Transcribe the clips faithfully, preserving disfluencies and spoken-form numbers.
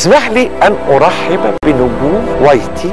اسمح لي أن أرحب بنجوم وايتي.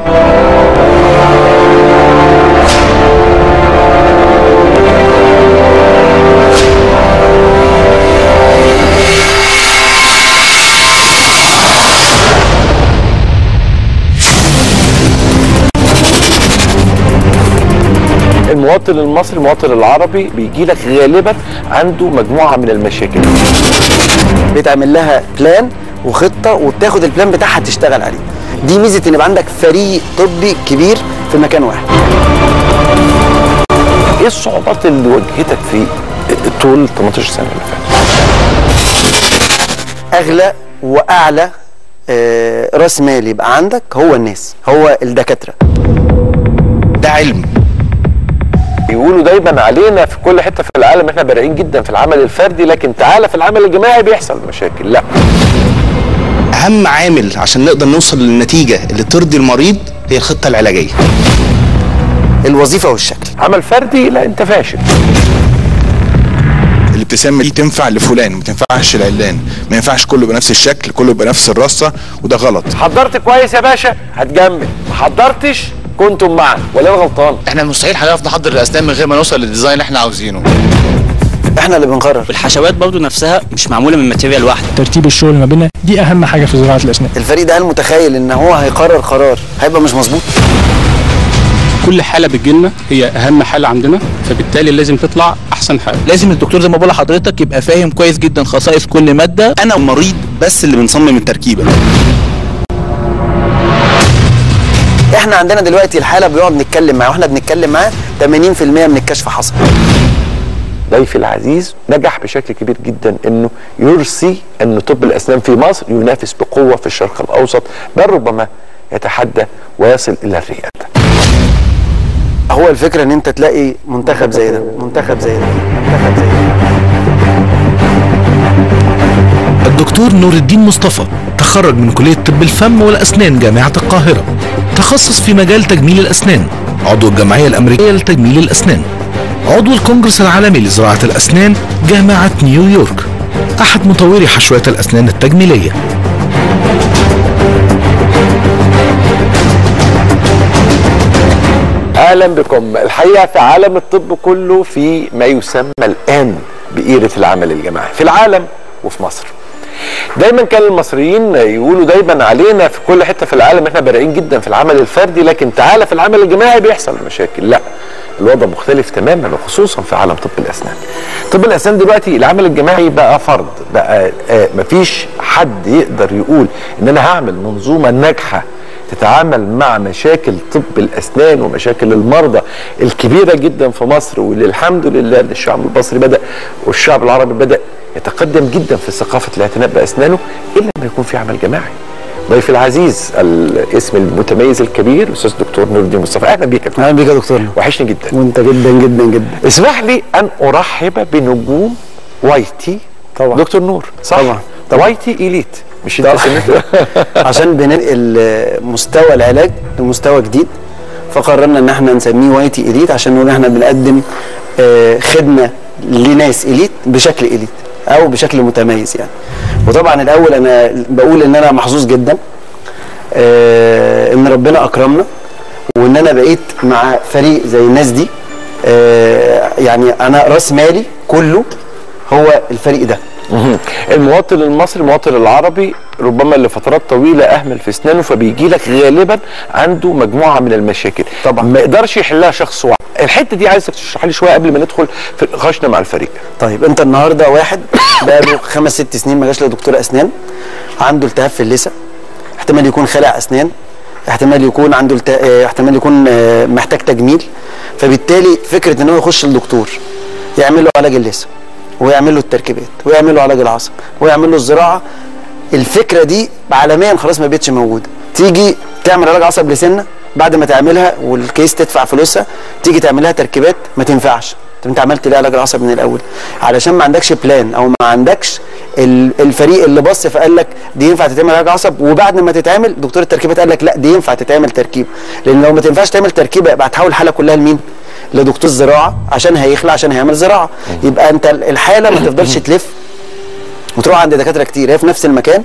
المواطن المصري المواطن العربي بيجي لك غالبا عنده مجموعه من المشاكل، بيتعمل لها بلان وخطه وبتاخد البلان بتاعها تشتغل عليه. دي ميزه ان يبقى عندك فريق طبي كبير في مكان واحد. ايه الصعوبات اللي واجهتك في طول تمنتاشر سنه اللي فاتت؟ اغلى واعلى آه راس مال يبقى عندك هو الناس، هو الدكاتره. ده علم. يقولوا دايما علينا في كل حته في العالم احنا بارعين جدا في العمل الفردي، لكن تعالى في العمل الجماعي بيحصل مشاكل. لا، اهم عامل عشان نقدر نوصل للنتيجه اللي ترضي المريض هي الخطه العلاجيه. الوظيفه والشكل. عمل فردي لا انت فاشل. الابتسامه دي تنفع لفلان ما تنفعش لعلان، ما ينفعش كله بنفس الشكل، كله بنفس الرصه، وده غلط. حضرت كويس يا باشا هتجمل، ما حضرتش كنتم معا ولا انا غلطان؟ احنا مستحيل هنعرف نحضر الاسنان من غير ما نوصل للديزاين اللي احنا عاوزينه. احنا اللي بنقرر. الحشوات برضو نفسها مش معموله من ماتيريال واحده. ترتيب الشغل ما بيننا دي اهم حاجه في زراعه الاسنان. الفريق ده هل متخيل ان هو هيقرر قرار هيبقى مش مظبوط؟ كل حاله بتجيلنا هي اهم حاله عندنا، فبالتالي لازم تطلع احسن حاله. لازم الدكتور زي ما بقول لحضرتك يبقى فاهم كويس جدا خصائص كل ماده. انا ومريض بس اللي بنصمم التركيبه. احنا عندنا دلوقتي الحاله بيقعد نتكلم معاه، واحنا بنتكلم معاه ثمانين في المية من الكشف حصل. ضيفي العزيز نجح بشكل كبير جدا انه يرسي ان طب الاسنان في مصر ينافس بقوه في الشرق الاوسط، بل ربما يتحدى ويصل الى الرياده. هو الفكره ان انت تلاقي منتخب زي ده، منتخب زي ده، منتخب زي ده. الدكتور نور الدين مصطفى تخرج من كلية طب الفم والأسنان جامعة القاهرة، تخصص في مجال تجميل الأسنان، عضو الجمعية الأمريكية لتجميل الأسنان، عضو الكونجرس العالمي لزراعة الأسنان جامعة نيويورك، أحد مطوري حشوات الأسنان التجميلية. اهلا بكم. الحقيقه في عالم الطب كله في ما يسمى الان بإيرة العمل الجماعي في العالم وفي مصر. دايما كان المصريين يقولوا دايما علينا في كل حته في العالم احنا بارعين جدا في العمل الفردي، لكن تعالى في العمل الجماعي بيحصل مشاكل. لا، الوضع مختلف تماما، وخصوصا في عالم طب الاسنان. طب الاسنان دلوقتي العمل الجماعي بقى فرض، بقى آه مفيش حد يقدر يقول ان انا هعمل منظومه ناجحه تتعامل مع مشاكل طب الاسنان ومشاكل المرضى الكبيره جدا في مصر، واللي الحمد لله الشعب المصري بدا والشعب العربي بدا يتقدم جدا في ثقافه الاعتناء باسنانه، الا لما يكون في عمل جماعي. ضيفي العزيز الاسم المتميز الكبير الاستاذ دكتور نور الدين مصطفى. اهلا بيك يا دكتور. اهلا بيك يا دكتور. وحشني جدا. وانت جدا جدا جدا. اسمح لي ان ارحب بنجوم وايتي. طبعا دكتور نور صح؟ طبعا, طبعا. وايتي إليت مش انت سميته عشان بننقل مستوى العلاج لمستوى جديد، فقررنا ان احنا نسميه وايتي إليت عشان نقول احنا بنقدم خدمه لناس إليت بشكل إليت او بشكل متميز يعني. وطبعا الاول انا بقول ان انا محظوظ جدا ان ربنا اكرمنا وان انا بقيت مع فريق زي الناس دي. يعني انا راس مالي كله هو الفريق ده. المواطن المصري المواطن العربي ربما لفترات طويله اهمل في اسنانه، فبيجي لك غالبا عنده مجموعه من المشاكل طبعا ما يقدرش يحلها شخص واحد. الحته دي عايزك تشرح لي شويه قبل ما ندخل في نقاشنا مع الفريق. طيب انت النهارده واحد بقاله خمس ست سنين ما جاش لدكتور اسنان، عنده التهاب في اللثه، احتمال يكون خلع اسنان، احتمال يكون عنده الت... احتمال يكون محتاج تجميل، فبالتالي فكره ان هو يخش للدكتور يعمل له علاج اللثه ويعمل له التركيبات ويعمل له علاج العصب ويعمل له الزراعه، الفكره دي عالميا خلاص ما بقتش موجوده. تيجي تعمل علاج عصب لسنه، بعد ما تعملها والكيس تدفع فلوسها تيجي تعملها تركيبات ما تنفعش. طب انت عملت ليه علاج العصب من الاول؟ علشان ما عندكش بلان او ما عندكش الفريق اللي بص فقال لك دي ينفع تتعمل علاج عصب، وبعد ما تتعمل دكتور التركيبات قال لك لا دي ينفع تتعمل تركيبه. لان لو ما تنفعش تعمل تركيبه يبقى هتحول الحاله كلها لمين؟ لدكتور الزراعه عشان هيخلع عشان هيعمل زراعه. يبقى انت الحاله ما تفضلش تلف وتروح عند دكاتره كتير، هي في نفس المكان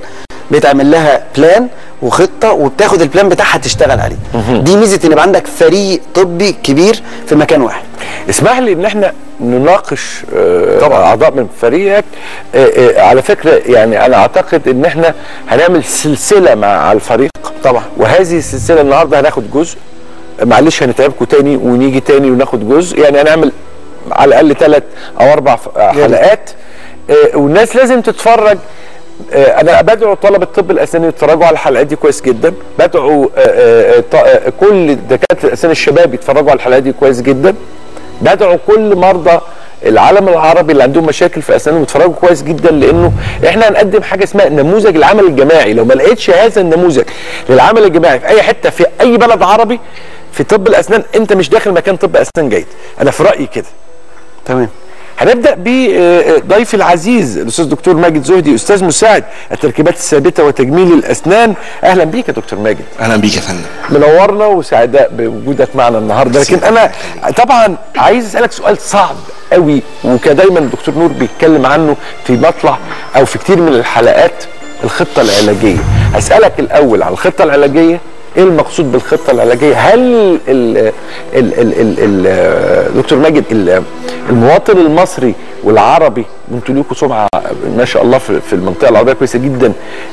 بيتعمل لها بلان وخطه وبتاخد البلان بتاعها تشتغل عليه. دي ميزه ان يبقى عندك فريق طبي كبير في مكان واحد. اسمح لي ان احنا نناقش طبعا اعضاء من فريقك. على فكره يعني انا اعتقد ان احنا هنعمل سلسله مع الفريق طبعا، وهذه السلسله النهارده هناخد جزء، معلش هنتعبكم تاني ونيجي تاني وناخد جزء، يعني هنعمل على الاقل ثلاث او اربع حلقات، والناس لازم تتفرج. انا بدعو طلبه طب الاسنان يتفرجوا على الحلقات دي كويس جدا، بدعو كل دكاتره الاسنان الشباب يتفرجوا على الحلقات دي كويس جدا، بدعو كل مرضى العالم العربي اللي عندهم مشاكل في اسنانهم يتفرجوا كويس جدا، لانه احنا هنقدم حاجه اسمها نموذج العمل الجماعي. لو ما لقيتش هذا النموذج للعمل الجماعي في اي حته في اي بلد عربي في طب الاسنان، انت مش داخل مكان طب اسنان جيد. انا في رايي كده. تمام. هنبدا بضيفي العزيز الاستاذ دكتور ماجد زهدي، استاذ مساعد التركيبات الثابته وتجميل الاسنان. اهلا بيك يا دكتور ماجد. اهلا بيك يا فندم. منورنا وسعداء بوجودك معنا النهارده. لكن انا طبعا عايز اسالك سؤال صعب قوي، وكدايما الدكتور نور بيتكلم عنه في مطلع او في كتير من الحلقات، الخطه العلاجيه. هسالك الاول على الخطه العلاجيه، ايه المقصود بالخطه العلاجيه؟ هل ال ال ال ال ال دكتور ماجد المواطن المصري والعربي، انتوا ليكوا سمعه ما شاء الله في المنطقه العربيه كويسه جدا،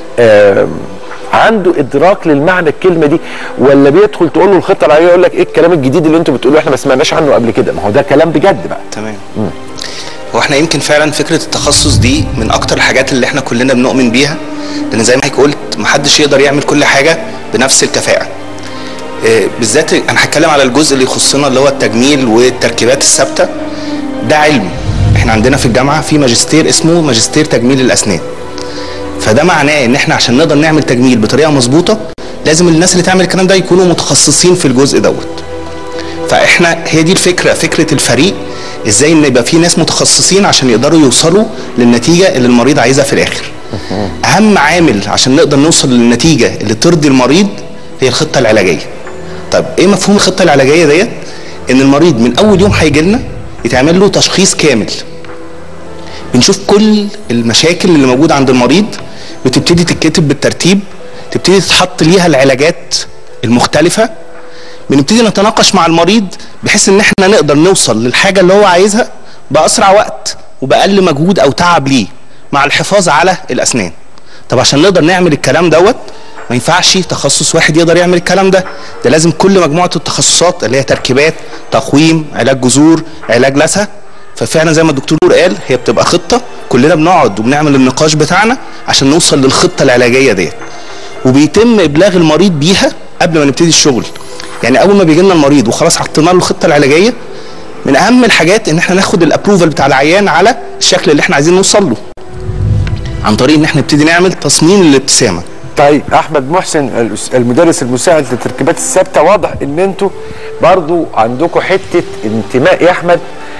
عنده ادراك للمعنى الكلمه دي، ولا بيدخل تقول له الخطه العلاجيه يقول لك ايه الكلام الجديد اللي انتوا بتقولوه احنا ما سمعناش عنه قبل كده؟ ما هو ده كلام بجد بقى. تمام. مم. هو احنا يمكن فعلا فكره التخصص دي من اكتر الحاجات اللي احنا كلنا بنؤمن بيها، لان زي ما حضرتك قلت محدش يقدر يعمل كل حاجه بنفس الكفاءه. اه بالذات انا هتكلم على الجزء اللي يخصنا اللي هو التجميل والتركيبات الثابته. ده علم، احنا عندنا في الجامعه في ماجستير اسمه ماجستير تجميل الاسنان. فده معناه ان احنا عشان نقدر نعمل تجميل بطريقه مظبوطه لازم الناس اللي تعمل الكلام ده يكونوا متخصصين في الجزء دوت. فاحنا هي دي الفكره، فكره الفريق، ازاي ان يبقى في ناس متخصصين عشان يقدروا يوصلوا للنتيجه اللي المريض عايزها في الاخر. اهم عامل عشان نقدر نوصل للنتيجه اللي ترضي المريض هي الخطه العلاجيه. طب ايه مفهوم الخطه العلاجيه ديت؟ ان المريض من اول يوم هيجي لنا يتعمل له تشخيص كامل. بنشوف كل المشاكل اللي موجوده عند المريض، بتبتدي تتكتب بالترتيب، تبتدي تتحط ليها العلاجات المختلفه، بنبتدي نتناقش مع المريض بحيث ان احنا نقدر نوصل للحاجه اللي هو عايزها باسرع وقت وباقل مجهود او تعب ليه، مع الحفاظ على الاسنان. طب عشان نقدر نعمل الكلام دوت ما ينفعش تخصص واحد يقدر يعمل الكلام ده، ده لازم كل مجموعه التخصصات اللي هي تركيبات، تقويم، علاج جذور، علاج لثه. ففعلا زي ما الدكتور نور قال هي بتبقى خطه، كلنا بنقعد وبنعمل النقاش بتاعنا عشان نوصل للخطه العلاجيه ديت، وبيتم ابلاغ المريض بيها قبل ما نبتدي الشغل. يعني اول ما بيجي لنا المريض وخلاص حطينا له الخطه العلاجيه، من اهم الحاجات ان احنا ناخد الابروفال بتاع العيان على الشكل اللي احنا عايزين نوصل له، عن طريق ان احنا نبتدي نعمل تصميم للابتسامه. طيب احمد محسن المدرس المساعد للتركيبات الثابته، واضح ان انتوا برضو عندكم حته انتماء يا احمد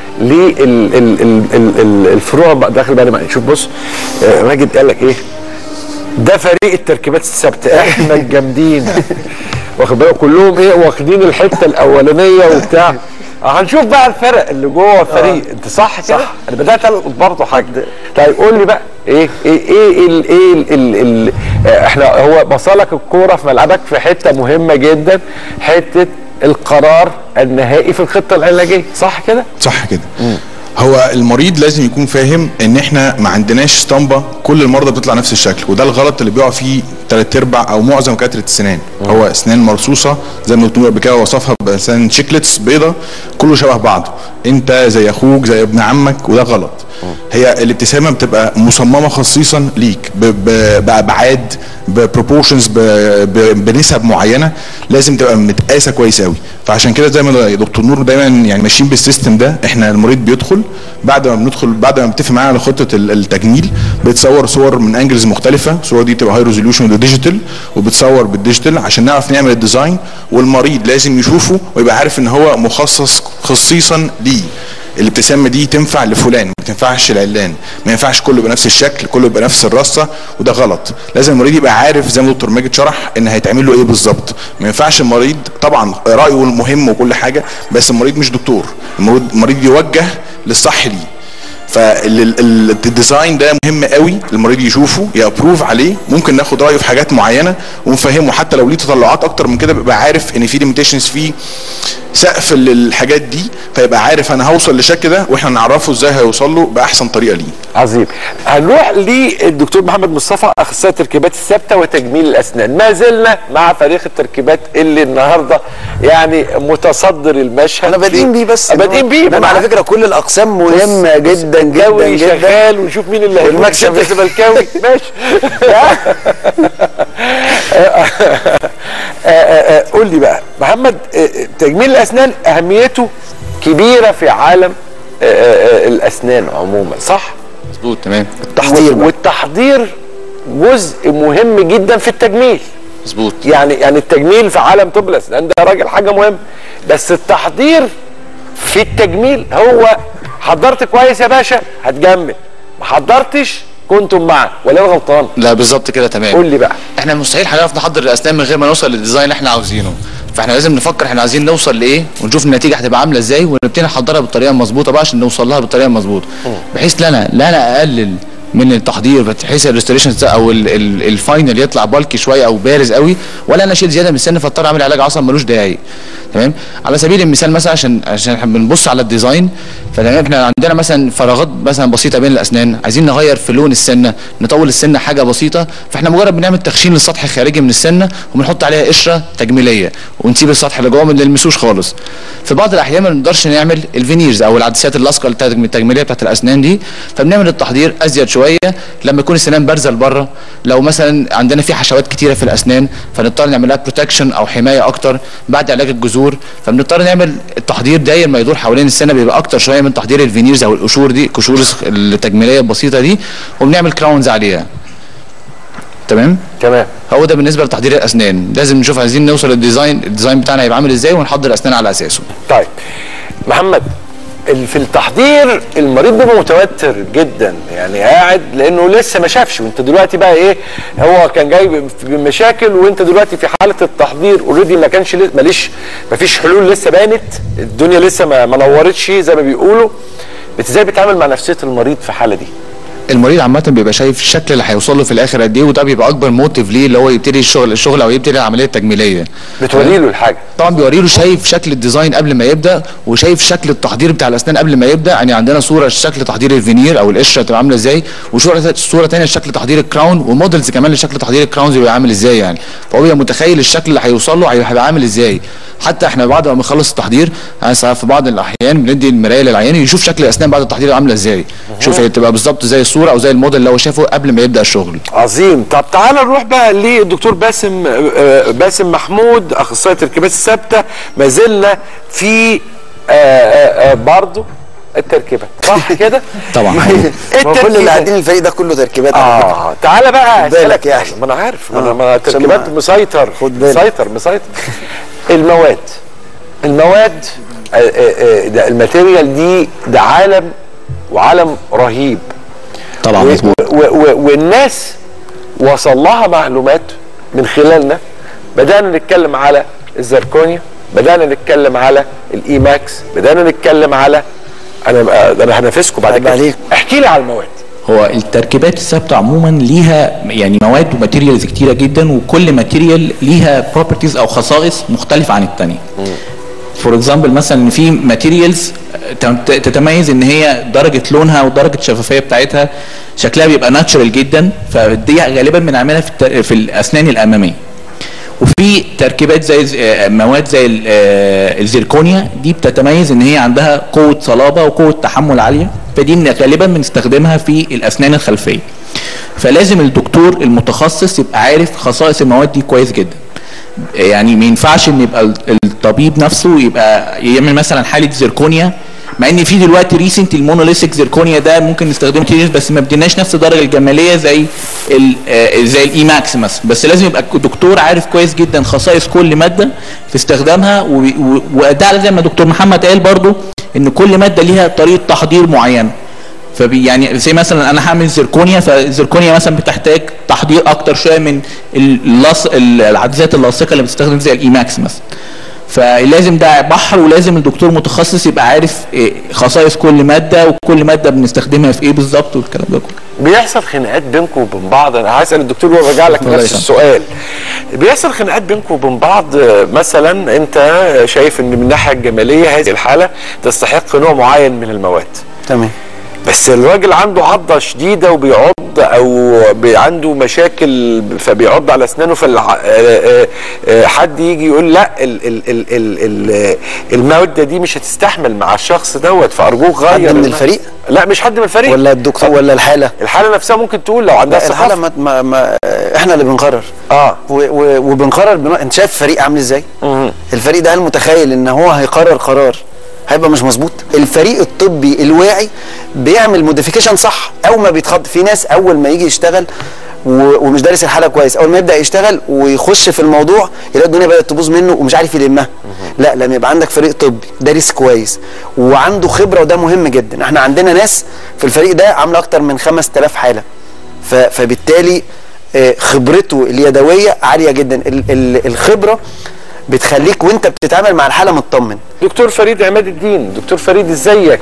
للفروع داخل بقى. شوف بص ماجد قال لك ايه، ده فريق التركيبات الثابته، احنا الجامدين واخد بالك كلهم ايه واخدين الحته الاولانيه وبتاع. هنشوف بقى الفرق اللي جوه الفريق. آه. انت صح كده؟ صح. انا بدات القط برضه حاجه. طيب قول لي بقى ايه ايه ايه ال ايه ال ال ال احنا هو بصلك الكوره في ملعبك في حته مهمه جدا، حته القرار النهائي في الخطه العلاجيه، صح كده؟ صح كده. مم. هو المريض لازم يكون فاهم ان احنا ما عندناش اسطمبه كل المرضى بتطلع نفس الشكل، وده الغلط اللي بيقع فيه ثلاث ارباع او معظم دكاتره السنان. هو اسنان مرصوصه زي ما الدكتور قبل كده وصفها باسنان شيكلتس بيضه، كله شبه بعضه، انت زي اخوك زي ابن عمك، وده غلط. هي الابتسامه بتبقى مصممه خصيصا ليك بابعاد ببروبورشنز بنسب معينه، لازم تبقى متقاسه كويس قوي. فعشان كده زي ما دكتور نور دايما يعني ماشيين بالسيستم ده، احنا المريض بيدخل بعد ما بندخل بعد ما بنتفق معاه على خطه التجميل بتصور صور من انجلز مختلفه، الصور دي تبقى هاي ريزوليوشن وديجيتال، وبتصور بالديجيتال عشان نعرف نعمل الديزاين، والمريض لازم يشوفه ويبقى عارف ان هو مخصص خصيصا ليه. الابتسامه دي تنفع لفلان، ما تنفعش لعلان، ما ينفعش كله يبقى نفس الشكل، كله يبقى نفس الرصه، وده غلط. لازم المريض يبقى عارف زي ما دكتور ماجد شرح ان هيتعمل له ايه بالظبط. ما ينفعش المريض، طبعا رايه المهم وكل حاجه، بس المريض مش دكتور، المريض يوجه للصح ليه. فالديزاين ده مهم قوي المريض يشوفه يابروف عليه، ممكن ناخد رايه في حاجات معينه ونفهمه حتى لو ليه تطلعات اكتر من كده بيبقى عارف ان في ليميتيشنز في سقف للحاجات دي، فيبقى عارف انا هوصل للشكل ده واحنا نعرفه ازاي هيوصل له باحسن طريقه ليه. عظيم. هنروح للدكتور محمد مصطفى اخصائي التركيبات الثابته وتجميل الاسنان. ما زلنا مع فريق التركيبات اللي النهارده يعني متصدر المشهد. احنا بادئين بيه بس بادئين بيه على فكره كل الاقسام مهمه جدا جدا جدا شغال ونشوف مين اللي والمكسب الزملكاوي ماشي. قول لي بقى محمد، تجميل الاسنان اهميته كبيره في عالم الاسنان عموما، صح؟ مظبوط تمام. التحضير والتحضير جزء مهم جدا في التجميل. مظبوط. يعني يعني التجميل في عالم طب الاسنان ده راجل حاجه مهمه، بس التحضير في التجميل هو حضرت كويس يا باشا هتجمل، ما حضرتش كنتم معا، ولا انا غلطان؟ لا بالظبط كده تمام. قول لي بقى. احنا مستحيل هنعرف نحضر الاسنان من غير ما نوصل للديزاين اللي احنا عاوزينه، فاحنا لازم نفكر احنا عايزين نوصل لايه ونشوف النتيجه هتبقى عامله ازاي ونبتدي نحضرها بالطريقه المظبوطه بقى عشان نوصل لها بالطريقه المظبوطه، بحيث لا انا لا انا اقلل من التحضير بحيث الريستوريشن او الفاينل يطلع بالكي شويه او بارز قوي، ولا انا اشيل زياده من السن فاضطر اعمل علاج عصب ملوش داعي. تمام. على سبيل المثال مثلا عشان عشان احنا بنبص على الديزاين، فتمام احنا عندنا مثلا فراغات مثلا بسيطه بين الاسنان، عايزين نغير في لون السنه، نطول السنه حاجه بسيطه، فاحنا مجرد بنعمل تخشين للسطح الخارجي من السنه وبنحط عليها قشره تجميليه ونسيب السطح اللي جوه ما نلمسوش خالص. في بعض الاحيان ما نقدرش نعمل الفينيرز او العدسات اللاصقه التجميليه بتاعت الاسنان دي، فبنعمل التحضير ازيد شويه لما يكون السنان بارزه لبره. لو مثلا عندنا في حشوات كتيره في الاسنان فنضطر نعمل لها بروتكشن او حمايه اكتر بعد علاج الجذور، فبنضطر نعمل التحضير داير ما يدور حوالين السنه بيبقى اكتر شويه من تحضير الفينيرز او القشور دي، القشور التجميليه البسيطه دي، وبنعمل كراونز عليها. تمام؟ تمام. هو ده بالنسبه لتحضير الاسنان، لازم نشوف عايزين نوصل للديزاين، الديزاين بتاعنا هيبقى عامل ازاي ونحضر الاسنان على اساسه. طيب محمد، في التحضير المريض بيبقى متوتر جدا، يعني قاعد لانه لسه ما شافش، وانت دلوقتي بقى ايه، هو كان جاي بمشاكل وانت دلوقتي في حاله التحضير اوريدي ما كانش ماليش ما فيش حلول لسه بانت، الدنيا لسه ما نورتش زي ما بيقولوا. ازاي بتتعامل مع نفسيه المريض في الحاله دي؟ المريض عامه بيبقى شايف الشكل اللي هيوصل له في الاخر قد ايه، وده بيبقى اكبر موتيف ليه اللي هو يبتدي الشغل الشغل او يبتدي العمليه التجميليه. بتوري له الحاجه طبعا، بيوري له شايف شكل الديزاين قبل ما يبدا وشايف شكل التحضير بتاع الاسنان قبل ما يبدا، يعني عندنا صوره شكل تحضير الفينير او القشره تبقى عامله ازاي، وصوره صوره ثانيه شكل تحضير الكراون، وموديلز كمان لشكل تحضير الكراونز بيبقى عامل ازاي، يعني فهو بيبقى متخيل الشكل اللي هيوصل له هيبقى عامل ازاي. حتى احنا بعد ما بنخلص التحضير في بعض الاحيان بندي المرايه للعيان يشوف شكل الاسنان بعد التحضير عامله ازاي، شوف هي تبقى بالظبط زي الصوره او زي الموديل اللي هو شافه قبل ما يبدا الشغل. عظيم. طب تعالى نروح بقى للدكتور باسم باسم محمود اخصائي التركيبات الثابته. ما زلنا في برضه التركيبات، صح كده؟ طبعا. كل اللي قاعدين الفريق ده كله تركيبات. اه تعالى بقى اسالك يعني، ما انا عارف، ما انا التركيبات مسيطر مسيطر مسيطر. المواد المواد ده الماتيريال دي ده عالم وعالم رهيب طبعا مظبوط. والناس وصل لها معلومات من خلالنا. بدانا نتكلم على الزركونيا، بدانا نتكلم على الايماكس، بدانا نتكلم على انا انا هنافسكم بعد كده. احكي لي على المواد. هو التركيبات الثابته عموما ليها يعني مواد وماتيريالز كتيره جدا، وكل ماتيريال ليها بروبرتيز او خصائص مختلفه عن الثانيه. فور اكزامبل مثلا ان في ماتيريالز تتميز ان هي درجه لونها ودرجه الشفافيه بتاعتها شكلها بيبقى ناتشرال جدا، فدي غالبا بنعملها في في الاسنان الاماميه. وفي تركيبات زي مواد زي الزيركونيا دي بتتميز ان هي عندها قوه صلابه وقوه تحمل عاليه، فدي غالبا بنستخدمها في الاسنان الخلفيه. فلازم الدكتور المتخصص يبقى عارف خصائص المواد دي كويس جدا. يعني ما ينفعش ان يبقى الطبيب نفسه يبقى يعمل مثلا حاله زيركونيا، مع ان في دلوقتي ريسنت المونوليثيك زيركونيا ده ممكن نستخدمه كتير، بس ما بديناش نفس الدرجه الجماليه زي زي الايماكس مثلا. بس لازم يبقى الدكتور عارف كويس جدا خصائص كل ماده في استخدامها، وده زي ما دكتور محمد قال برضو ان كل ماده ليها طريقه تحضير معينه. فبي يعني زي مثلا انا هعمل زيركونيا، فالزيركونيا مثلا بتحتاج تحضير اكتر شويه من اللاص العدسات اللاصقه اللي بتستخدم زي الايماكس مثلا. فلازم ده بحر، ولازم الدكتور متخصص يبقى عارف إيه خصائص كل ماده، وكل ماده بنستخدمها في ايه بالظبط والكلام ده كله. بيحصل خناقات بينكم وبين بعض؟ انا هسال الدكتور وارجع لك نفس السؤال. بيحصل خناقات بينكم وبين بعض؟ مثلا انت شايف ان من الناحيه الجماليه هذه الحاله تستحق نوع معين من المواد، تمام، بس الراجل عنده عضه شديده وبيعض او عنده مشاكل فبيعض على اسنانه، فحد يجي يقول لا ال ال ال ال الماده دي مش هتستحمل مع الشخص دوت، فارجوك غير. حد من الفريق؟ لا مش حد من الفريق، ولا الدكتور ولا الحاله؟ الحاله نفسها ممكن تقول لو عندها ثقافه. الحاله ما, ما, ما احنا اللي بنقرر. اه وبنقرر بما... انت شايف الفريق عامل ازاي؟ الفريق ده هل متخيل ان هو هيقرر قرار هيبقى مش مظبوط؟ الفريق الطبي الواعي بيعمل موديفيكيشن صح. اول ما بيتخض في ناس اول ما يجي يشتغل ومش دارس الحاله كويس، اول ما يبدا يشتغل ويخش في الموضوع يلاقي الدنيا بدات تبوظ منه ومش عارف يلمها. لا، لما يبقى عندك فريق طبي دارس كويس وعنده خبره، وده مهم جدا. احنا عندنا ناس في الفريق ده عامله اكتر من خمس تلاف حاله، فبالتالي خبرته اليدويه عاليه جدا. الخبره بتخليك وانت بتتعامل مع الحاله مطمن. دكتور فريد عماد الدين، دكتور فريد ازيك؟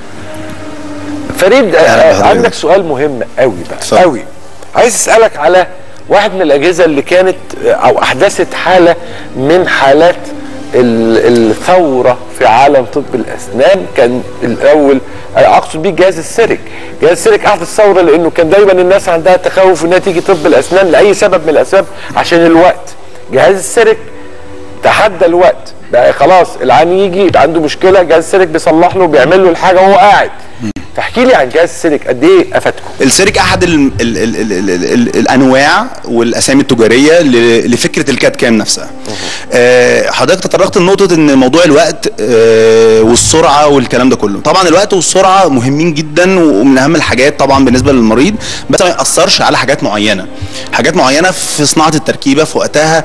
فريد عندك سؤال مهم قوي بقى قوي، عايز اسالك على واحد من الاجهزه اللي كانت او احدثت حاله من حالات الثوره في عالم طب الاسنان. كان الاول اقصد بيه جهاز السيرك. جهاز السيرك احدث ثوره لانه كان دايما الناس عندها تخوف انها تيجي طب الاسنان لاي سبب من الاسباب عشان الوقت. جهاز السيرك تحدى الوقت، بقى خلاص العيان يجي يبقى عنده مشكله، جهاز السيرك بيصلح له وبيعمل له الحاجه وهو قاعد. فاحكي لي عن جهاز السيرك، قد ايه افادكم؟ السيرك احد ال ال ال ال ال ال الانواع والاسامي التجاريه لفكره الكات كام نفسها. آه حضرتك تطرقت لنقطه ان موضوع الوقت آه والسرعه والكلام ده كله. طبعا الوقت والسرعه مهمين جدا ومن اهم الحاجات طبعا بالنسبه للمريض، بس ما ياثرش على حاجات معينه حاجات معينه في صناعه التركيبه في وقتها.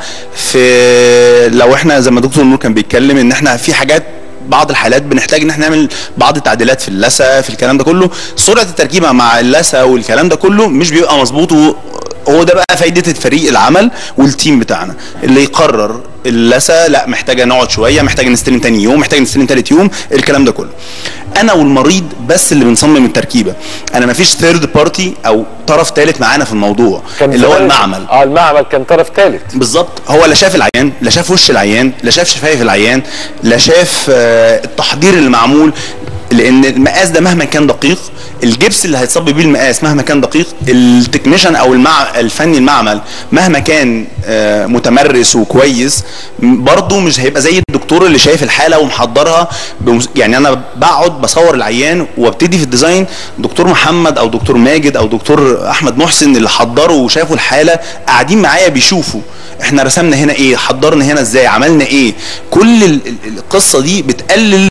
في لو احنا زي ما دكتور نور كان بيتكلم ان احنا في حاجات بعض الحالات بنحتاج ان احنا نعمل بعض التعديلات في اللثه في الكلام ده كله، سرعه التركيبه مع اللثه والكلام ده كله مش بيبقى مظبوط. هو ده بقى فايده فريق العمل والتيم بتاعنا اللي يقرر اللثه لا محتاجه نقعد شويه، محتاجه نستلم تاني يوم، محتاجه نستلم تالت يوم، الكلام ده كله. انا والمريض بس اللي بنصمم التركيبه، انا مفيش ثيرد بارتي او طرف ثالث معانا في الموضوع اللي هو المعمل. اه المعمل كان طرف ثالث بالظبط. هو لا شاف العيان، لا شاف وش العيان، لا شاف شفايف العيان، لا شاف آه التحضير اللي معمول، لان المقاس ده مهما كان دقيق، الجبس اللي هيتصب بيه المقاس مهما كان دقيق، التكنيشن او المع... الفني المعمل مهما كان آه متمرس وكويس برضه مش هيبقى زي الدكتور اللي شايف الحاله ومحضرها بمس... يعني انا بقعد بصور العيان وابتدي في الديزاين، دكتور محمد او دكتور ماجد او دكتور احمد محسن اللي حضروا وشافوا الحاله قاعدين معايا بيشوفوا احنا رسمنا هنا ايه، حضرنا هنا ازاي، عملنا ايه. كل القصه دي بتقلل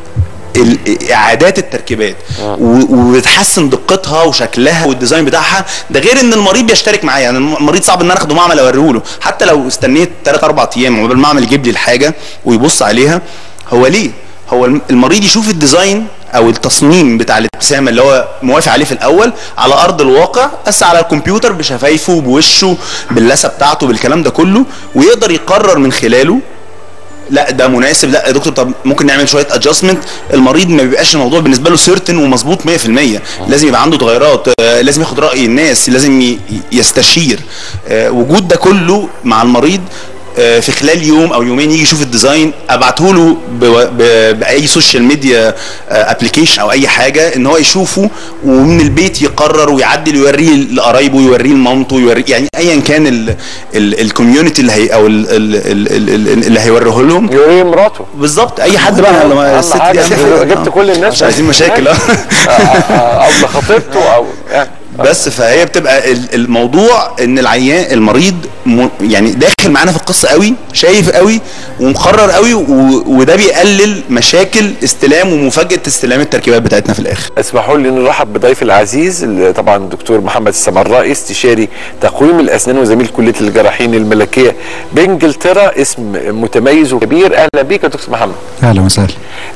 اعادات التركيبات وبتحسن دقتها وشكلها والديزاين بتاعها. ده غير ان المريض بيشترك معايا، يعني المريض صعب ان انا اخده معمل اوريه له، حتى لو استنيت ثلاث اربع ايام قبل المعمل يجيب لي الحاجه ويبص عليها. هو ليه؟ هو المريض يشوف الديزاين او التصميم بتاع الابتسامه اللي هو موافق عليه في الاول على ارض الواقع، بس على الكمبيوتر بشفايفه بوشه باللثه بتاعته بالكلام ده كله، ويقدر يقرر من خلاله لا ده مناسب، لا يا دكتور طب ممكن نعمل شويه ادجستمنت. المريض ما بيبقاش الموضوع بالنسبه له سيرتن ومظبوط مية في المية، لازم يبقى عنده تغيرات، لازم ياخد راي الناس، لازم يستشير. وجود ده كله مع المريض في خلال يوم او يومين يجي يشوف الديزاين، ابعته له باي سوشيال ميديا ابلكيشن او اي حاجه ان هو يشوفه ومن البيت يقرر ويعدل ويوريه لقرايبه ويوريه لمامته ويوريه يعني ايا كان الكوميونتي اللي هي او ال ال ال اللي هيوريه لهم، يوريه مراته بالظبط اي حد بقى لما الست دي جبت كل الناس مش عايزين مشاكل اه او خطيبته او يعني بس. فهي بتبقى الموضوع ان العيان المريض يعني داخل معانا في القصه قوي، شايف قوي ومقرر قوي، وده بيقلل مشاكل استلام ومفاجاه استلام التركيبات بتاعتنا في الاخر. اسمحوا لي نرحب بضيفي العزيز طبعا الدكتور محمد السمرائي، استشاري تقويم الاسنان وزميل كليه الجراحين الملكيه بانجلترا، اسم متميز وكبير. اهلا بيك يا دكتور محمد. اهلا وسهلا.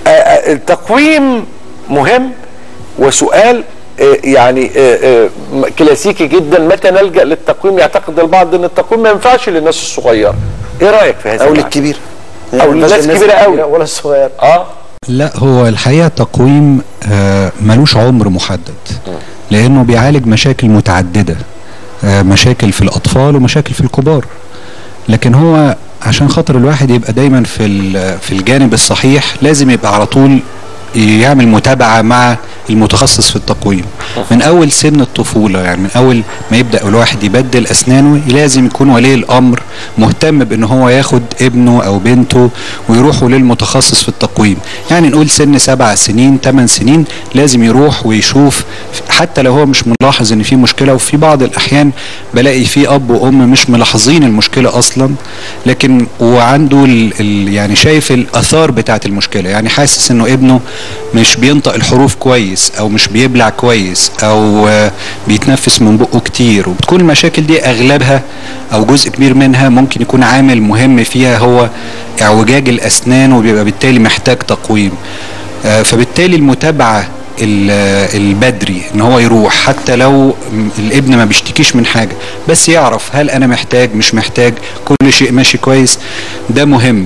التقويم مهم، وسؤال يعني كلاسيكي جدا، متى نلجأ للتقويم؟ يعتقد البعض ان التقويم ما ينفعش للناس الصغيره، ايه رايك في هذا؟ او للكبير او الناس كبيره قوي ولا الصغير. اه لا، هو الحقيقه التقويم آه ملوش عمر محدد، لانه بيعالج مشاكل متعدده، آه مشاكل في الاطفال ومشاكل في الكبار. لكن هو عشان خاطر الواحد يبقى دايما في في الجانب الصحيح لازم يبقى على طول يعمل متابعه مع المتخصص في التقويم من اول سن الطفوله. يعني من اول ما يبدا الواحد يبدل اسنانه لازم يكون ولي الامر مهتم بان هو ياخد ابنه او بنته ويروحوا للمتخصص في التقويم. يعني نقول سن سبع سنين ثمان سنين لازم يروح ويشوف، حتى لو هو مش ملاحظ ان في مشكله. وفي بعض الاحيان بلاقي في اب وام مش ملاحظين المشكله اصلا، لكن وعنده ال ال يعني شايف الاثار بتاعه المشكله، يعني حاسس انه ابنه مش بينطق الحروف كويس او مش بيبلع كويس او بيتنفس من بقه كتير. وبتكون المشاكل دي اغلبها او جزء كبير منها ممكن يكون عامل مهم فيها هو اعوجاج الاسنان، وبيبقى بالتالي محتاج تقويم. فبالتالي المتابعه البدري ان هو يروح حتى لو الابن ما بيشتكيش من حاجه، بس يعرف هل انا محتاج مش محتاج، كل شيء ماشي كويس، ده مهم.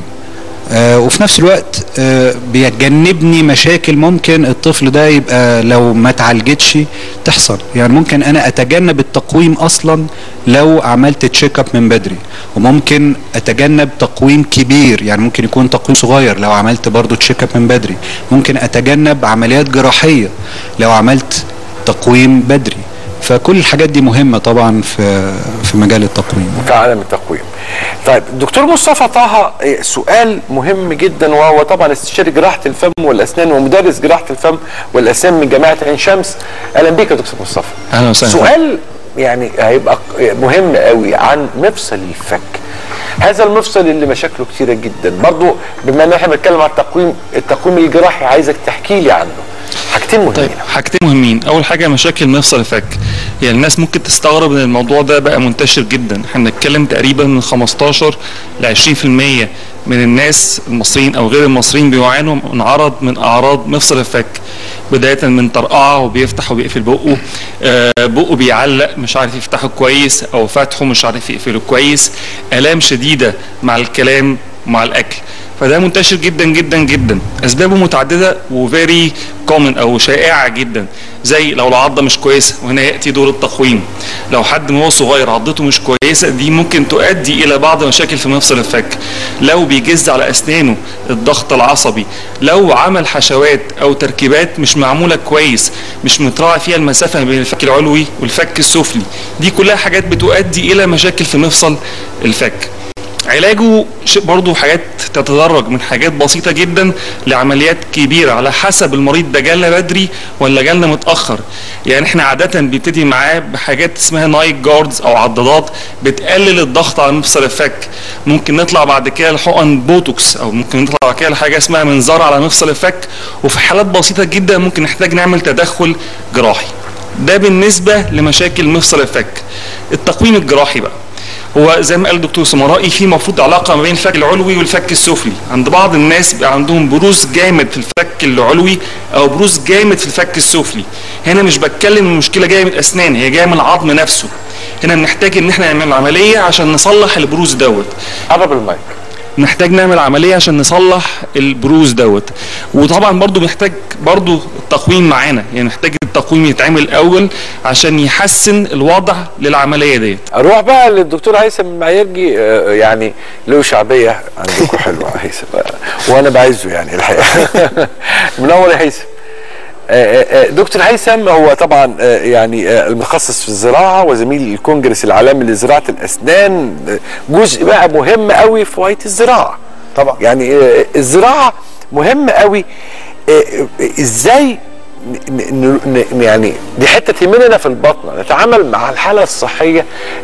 آه وفي نفس الوقت آه بيتجنبني مشاكل ممكن الطفل ده يبقى لو ما اتعالجتش تحصل. يعني ممكن انا اتجنب التقويم اصلا لو عملت تشيك اب من بدري، وممكن اتجنب تقويم كبير، يعني ممكن يكون تقويم صغير لو عملت برضو تشيك اب من بدري. ممكن اتجنب عمليات جراحيه لو عملت تقويم بدري. فكل الحاجات دي مهمه طبعا في في مجال التقويم، في عالم التقويم. طيب دكتور مصطفى طه، سؤال مهم جدا، وهو طبعا استشاري جراحه الفم والاسنان ومدرس جراحه الفم والاسنان من جامعه عين شمس. اهلا بيك يا دكتور مصطفى. اهلا وسهلا. سؤال يعني هيبقى مهم قوي عن مفصل الفك. هذا المفصل اللي مشاكله كتيره جدا، برضو بما ان احنا بنتكلم عن التقويم التقويم الجراحي، عايزك تحكي لي عنه. حاجتين مهمين. طيب حاجتين مهمين. اول حاجه مشاكل مفصل الفك. يعني الناس ممكن تستغرب ان الموضوع ده بقى منتشر جدا. احنا بنتكلم تقريبا من خمستاشر ل عشرين في المية من الناس المصريين او غير المصريين بيعانوا من عرض من اعراض مفصل الفك، بدايه من طرقعه وبيفتح وبيقفل بقه، آه بقه بيعلق مش عارف يفتحه كويس، او فتحه مش عارف يقفله كويس، الام شديده مع الكلام ومع الاكل. فده منتشر جدا جدا جدا. اسبابه متعدده وفيري كومن او شائعه جدا، زي لو العضه مش كويسه، وهنا ياتي دور التقويم. لو حد وهو صغير عضته مش كويسه، دي ممكن تؤدي الى بعض مشاكل في مفصل الفك. لو بيجز على اسنانه، الضغط العصبي، لو عمل حشوات او تركيبات مش معموله كويس، مش متراعي فيها المسافه بين الفك العلوي والفك السفلي، دي كلها حاجات بتؤدي الى مشاكل في مفصل الفك. علاجه برضه حاجات تتدرج من حاجات بسيطة جدا لعمليات كبيرة، على حسب المريض ده جالنا بدري ولا جالنا متأخر. يعني احنا عادة بنبتدي معاه بحاجات اسمها نايت جاردز او عضادات بتقلل الضغط على مفصل الفك. ممكن نطلع بعد كده لحقن بوتوكس، او ممكن نطلع بعد كده لحاجة اسمها منظار على مفصل الفك، وفي حالات بسيطة جدا ممكن نحتاج نعمل تدخل جراحي. ده بالنسبة لمشاكل مفصل الفك. التقويم الجراحي بقى، هو زي ما قال الدكتور سمرائي، في المفروض علاقه ما بين الفك العلوي والفك السفلي. عند بعض الناس بيبقى عندهم بروز جامد في الفك العلوي او بروز جامد في الفك السفلي. هنا مش بتكلم المشكله جايه من الاسنان، هي جايه من العظم نفسه. هنا بنحتاج ان احنا نعمل عمليه عشان نصلح البروز دوت. قرب المايك. نحتاج نعمل عمليه عشان نصلح البروز دوت. وطبعا برضو بنحتاج برضو التقويم معانا، يعني نحتاج التقويم يتعمل الاول عشان يحسن الوضع للعمليه ديت. اروح بقى للدكتور هيثم المعيرجي، يعني له شعبيه عندكم حلوه هيثم، وانا بعزه يعني الحقيقه. منور يا هيثم. دكتور هيثم هو طبعا يعني المتخصص في الزراعه وزميل الكونجرس العالمي لزراعه الاسنان، جزء بقى مهم قوي في وقت الزراعه. طبعا يعني الزراعه مهم قوي. ازاي يعني دي حته تهمنا في البطنه، نتعامل مع الحاله الصحيه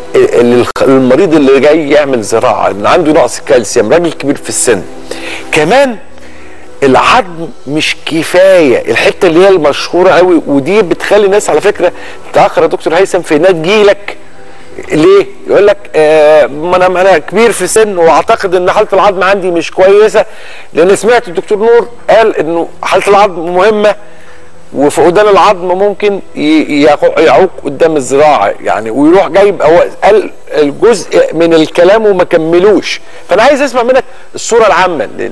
للمريض اللي جاي يعمل زراعه، ان عنده نقص كالسيوم، راجل كبير في السن. كمان العظم مش كفايه، الحته اللي هي المشهوره قوي، ودي بتخلي الناس على فكره تتاخر يا دكتور هيثم في انها تجيلك. ليه؟ يقول لك آه ما انا انا كبير في السن واعتقد ان حاله العظم عندي مش كويسه، لان سمعت الدكتور نور قال انه حاله العظم مهمه وفقدان العظم ممكن يعوق قدام الزراعه يعني، ويروح جايب قال الجزء من الكلام وما كملوش. فانا عايز اسمع منك الصوره العامه لل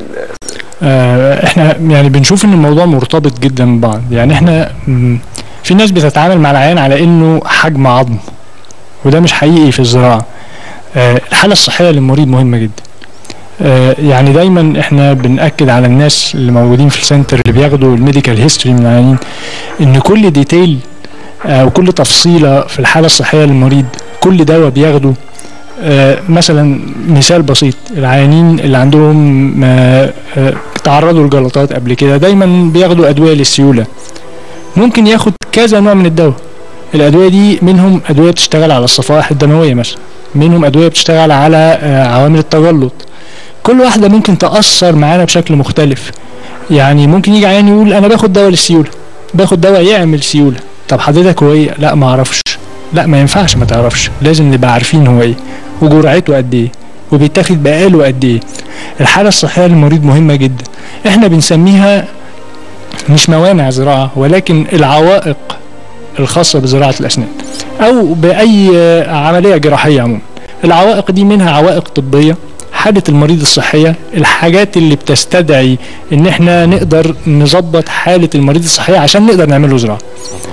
آه احنا يعني بنشوف ان الموضوع مرتبط جدا ببعض. يعني احنا في ناس بتتعامل مع العيان على انه حجم عظم، وده مش حقيقي في الزراعه. آه الحاله الصحيه للمريض مهمه جدا. آه يعني دايما احنا بنأكد على الناس اللي موجودين في السنتر اللي بياخدوا الميديكال هيستوري من العيانين ان كل ديتيل او آه كل تفصيله في الحاله الصحيه للمريض، كل دواء بياخده. آه مثلا مثال بسيط، العيانين اللي عندهم آه آه تعرضوا لجلطات قبل كده دايما بياخدوا ادويه للسيوله، ممكن ياخد كذا نوع من الدواء. الادويه دي منهم ادويه بتشتغل على الصفائح الدمويه مثلا، منهم ادويه بتشتغل على آه عوامل التجلط. كل واحده ممكن تاثر معانا بشكل مختلف. يعني ممكن يجي عيان يقول انا باخد دواء للسيوله، باخد دواء يعمل سيوله. طب حضرتك هو ايه؟ لا ما اعرفش. لا ما ينفعش ما تعرفش، لازم نبقى عارفين هو ايه وجرعته قد ايه وبيتاخد بقاله قد ايه. الحاله الصحيه للمريض مهمه جدا. احنا بنسميها مش موانع زراعه، ولكن العوائق الخاصه بزراعه الاسنان او باي عمليه جراحيه عموما. العوائق دي منها عوائق طبيه، حاله المريض الصحيه، الحاجات اللي بتستدعي ان احنا نقدر نظبط حاله المريض الصحيه عشان نقدر نعمل له زراعه.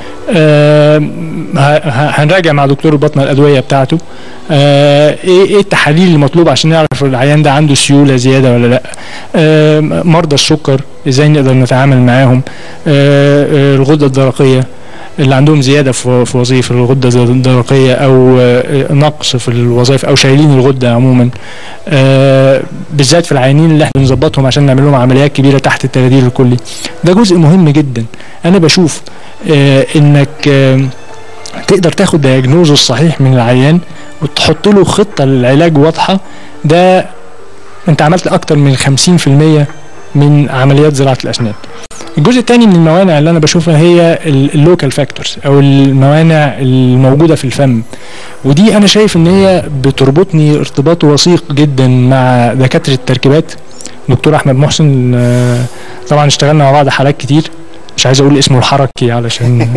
آه هنراجع مع دكتور الباطنه الادويه بتاعته، آه ايه ايه التحاليل المطلوبه عشان نعرف العيان ده عنده سيوله زياده ولا لا. آه مرضى السكر ازاي نقدر نتعامل معاهم. آه آه الغده الدرقيه اللي عندهم زياده في في وظيفه الغده الدرقيه او آه نقص في الوظائف او شايلين الغده عموما، آه بالذات في العيانين اللي احنا بنظبطهم عشان نعمل لهم عمليات كبيره تحت التخدير الكلي. ده جزء مهم جدا. انا بشوف آه انك آه تقدر تاخد دياجنوز الصحيح من العيان وتحط له خطه للعلاج واضحه. ده انت عملت اكتر من خمسين في المية من عمليات زراعه الاسنان. الجزء الثاني من الموانع اللي انا بشوفها هي اللوكال فاكتورز او الموانع الموجوده في الفم، ودي انا شايف ان هي بتربطني ارتباط وثيق جدا مع دكاتره التركيبات. دكتور احمد محسن طبعا اشتغلنا مع بعض حالات كتير، مش عايز اقول اسمه الحركي علشان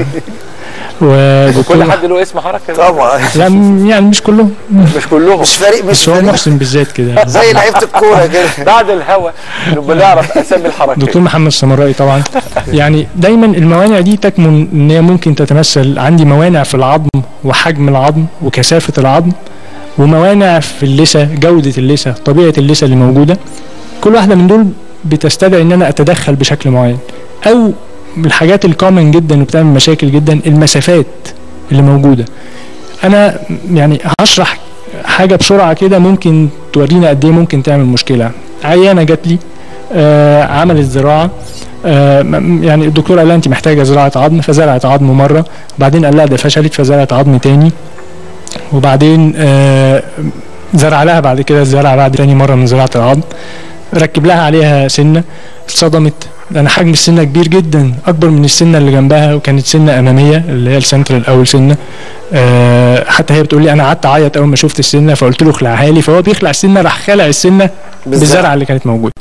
وكل حد له اسم حركه طبعا. لا يعني مش كلهم مش كلهم مش فريق مش هو محسن بالذات كده زي لعيبه الكوره كده. بعد الهوا نبقى نعرف اسامي الحركات. دكتور محمد السمرائي طبعا. يعني دايما الموانع دي تكمن ان هي ممكن تتمثل عندي موانع في العظم وحجم العظم وكثافه العظم، وموانع في اللثه، جوده اللثه، طبيعه اللثه اللي موجوده. كل واحده من دول بتستدعي ان انا اتدخل بشكل معين. او الحاجات الكومن جدا وبتعمل مشاكل جدا المسافات اللي موجوده. انا يعني هشرح حاجه بسرعه كده ممكن تورينا قد ايه ممكن تعمل مشكله. عيانه جات لي آه عملت زراعه، آه يعني الدكتور قال لها انت محتاجه زراعه عظم، فزرعت عظم مره، وبعدين قال لها ده فشلت فزرعت عظم تاني، وبعدين آه زرع لها بعد كده زرع بعد تاني مره من زراعه العظم، ركب لها عليها سنه، اتصدمت لان حجم السنه كبير جدا، اكبر من السنه اللي جنبها، وكانت سنه اماميه اللي هي السنترال اول سنه. أه حتى هي بتقول لي انا قعدت اعيط اول ما شفت السنه، فقلت له اخلعها لي، فهو بيخلع السنه راح خلع السنه بالزرعه اللي كانت موجوده.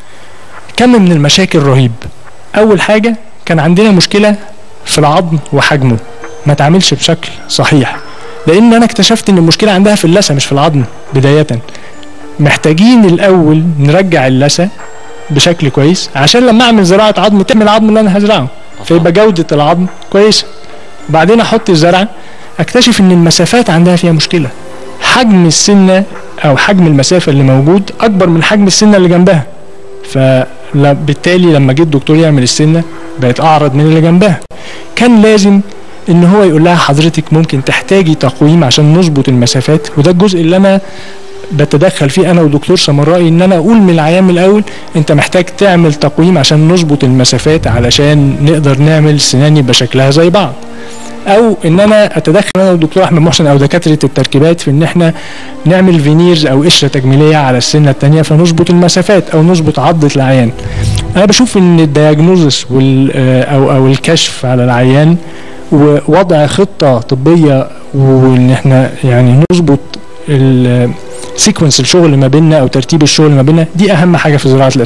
كم من المشاكل رهيب. اول حاجه كان عندنا مشكله في العظم وحجمه، ما تعملش بشكل صحيح، لان انا اكتشفت ان المشكله عندها في اللثه مش في العظم بدايه. محتاجين الاول نرجع اللثه بشكل كويس عشان لما اعمل زراعه عظم تعمل العظم اللي انا هزرعه، فيبقى جوده العظم كويسه. بعدين احط الزرعه اكتشف ان المسافات عندها فيها مشكله، حجم السنه او حجم المسافه اللي موجود اكبر من حجم السنه اللي جنبها، فبالتالي لما جه الدكتور يعمل السنه بقت اعرض من اللي جنبها. كان لازم ان هو يقول لها حضرتك ممكن تحتاجي تقويم عشان نظبط المسافات، وده الجزء اللي انا بتدخل فيه انا ودكتور سمرائي، ان انا اقول من العيان من الاول انت محتاج تعمل تقويم عشان نظبط المسافات علشان نقدر نعمل سنان يبقى شكلها زي بعض. او ان انا اتدخل انا والدكتور احمد محسن او دكاتره التركيبات في ان احنا نعمل فينيرز او قشره تجميليه على السنه الثانيه فنظبط المسافات او نظبط عضه العيان. انا بشوف ان الدياجنوزس وال او او الكشف على العيان ووضع خطه طبيه وان احنا يعني نظبط سيكونس الشغل ما بيننا او ترتيب الشغل ما بيننا، دي اهم حاجه في زراعه الاسنان.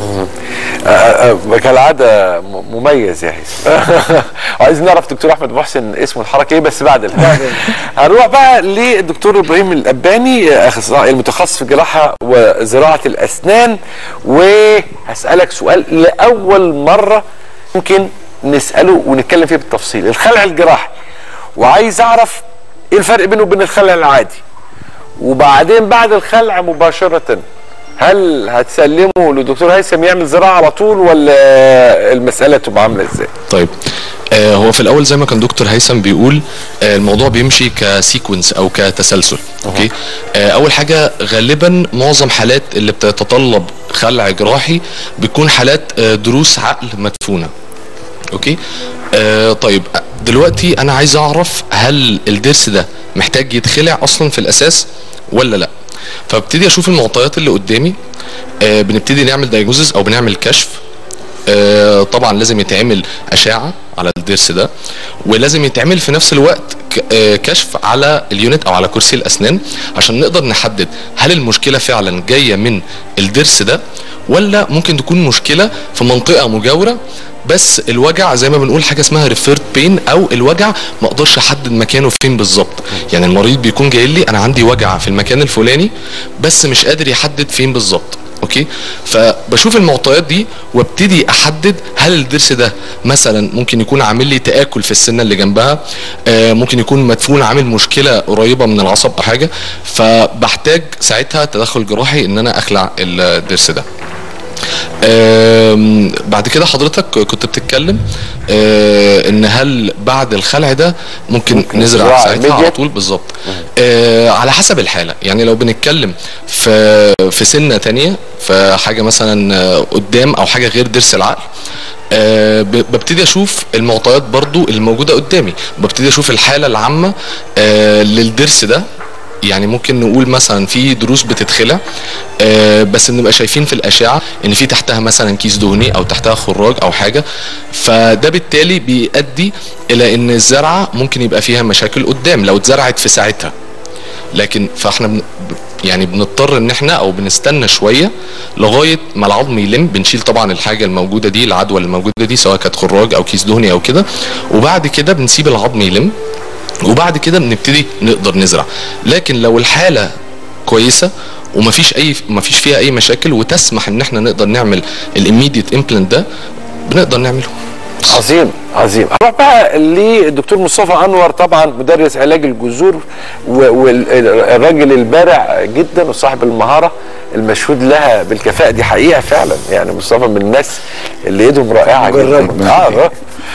كالعاده مميز يا هيثم. عايزين نعرف دكتور احمد محسن اسمه الحركه ايه بس بعد الهوا. هنروح بقى للدكتور ابراهيم الاباني اخصائي المتخصص في الجراحه وزراعه الاسنان، وهسالك سؤال لاول مره ممكن نساله ونتكلم فيه بالتفصيل، الخلع الجراحي، وعايز اعرف ايه الفرق بينه وبين الخلع العادي، وبعدين بعد الخلع مباشره هل هتسلمه للدكتور هيثم يعمل زراعه على طول ولا المساله تبقى عامله ازاي؟ طيب آه هو في الاول زي ما كان دكتور هيثم بيقول آه الموضوع بيمشي كسيكونس او كتسلسل. اوكي آه اول حاجه غالبا معظم حالات اللي بتتطلب خلع جراحي بتكون حالات آه دروس عقل مدفونه. اوكي آه طيب دلوقتي انا عايز اعرف هل الضرس ده محتاج يتخلع اصلا في الاساس ولا لا. فابتدي اشوف المعطيات اللي قدامي، آه بنبتدي نعمل دايجنوزس او بنعمل كشف. آه طبعا لازم يتعمل اشعه على الضرس ده، ولازم يتعمل في نفس الوقت آه كشف على اليونت او على كرسي الاسنان عشان نقدر نحدد هل المشكله فعلا جايه من الضرس ده ولا ممكن تكون مشكله في منطقه مجاوره، بس الوجع زي ما بنقول حاجه اسمها ريفيرد بين، او الوجع ما اقدرش احدد مكانه فين بالظبط. يعني المريض بيكون جاي لي انا عندي وجع في المكان الفلاني بس مش قادر يحدد فين بالظبط. اوكي فبشوف المعطيات دي وابتدي احدد هل الضرس ده مثلا ممكن يكون عامل لي تآكل في السنه اللي جنبها، آه ممكن يكون مدفون عامل مشكله قريبه من العصب او حاجه، فبحتاج ساعتها تدخل جراحي ان انا اخلع الضرس ده. آه بعد كده حضرتك كنت بتتكلم آه ان هل بعد الخلع ده ممكن, ممكن نزرع ساعتها على طول بالظبط. آه على حسب الحاله، يعني لو بنتكلم في في سنه تانية في حاجه مثلا قدام او حاجه غير ضرس العقل، أه ببتدي اشوف المعطيات برضو الموجوده قدامي، ببتدي اشوف الحاله العامه أه للضرس ده. يعني ممكن نقول مثلا في ضروس بتتخلع أه بس بنبقى شايفين في الاشعه ان في تحتها مثلا كيس دهني او تحتها خراج او حاجه، فده بالتالي بيؤدي الى ان الزرعه ممكن يبقى فيها مشاكل قدام لو اتزرعت في ساعتها. لكن فاحنا بن يعني بنضطر ان احنا او بنستنى شويه لغايه ما العظم يلم، بنشيل طبعا الحاجه الموجوده دي، العدوى الموجوده دي سواء كانت خراج او كيس دهني او كده، وبعد كده بنسيب العظم يلم وبعد كده بنبتدي نقدر نزرع. لكن لو الحاله كويسه ومفيش اي مفيش فيها اي مشاكل وتسمح ان احنا نقدر نعمل الاميديت امبلانت ده بنقدر نعمله. عظيم عظيم. اروح بقى للدكتور مصطفى انور، طبعا مدرس علاج الجذور والراجل البارع جدا وصاحب المهاره المشهود لها بالكفاءه دي، حقيقه فعلا. يعني مصطفى من الناس اللي ايدهم رائعه جدا. اه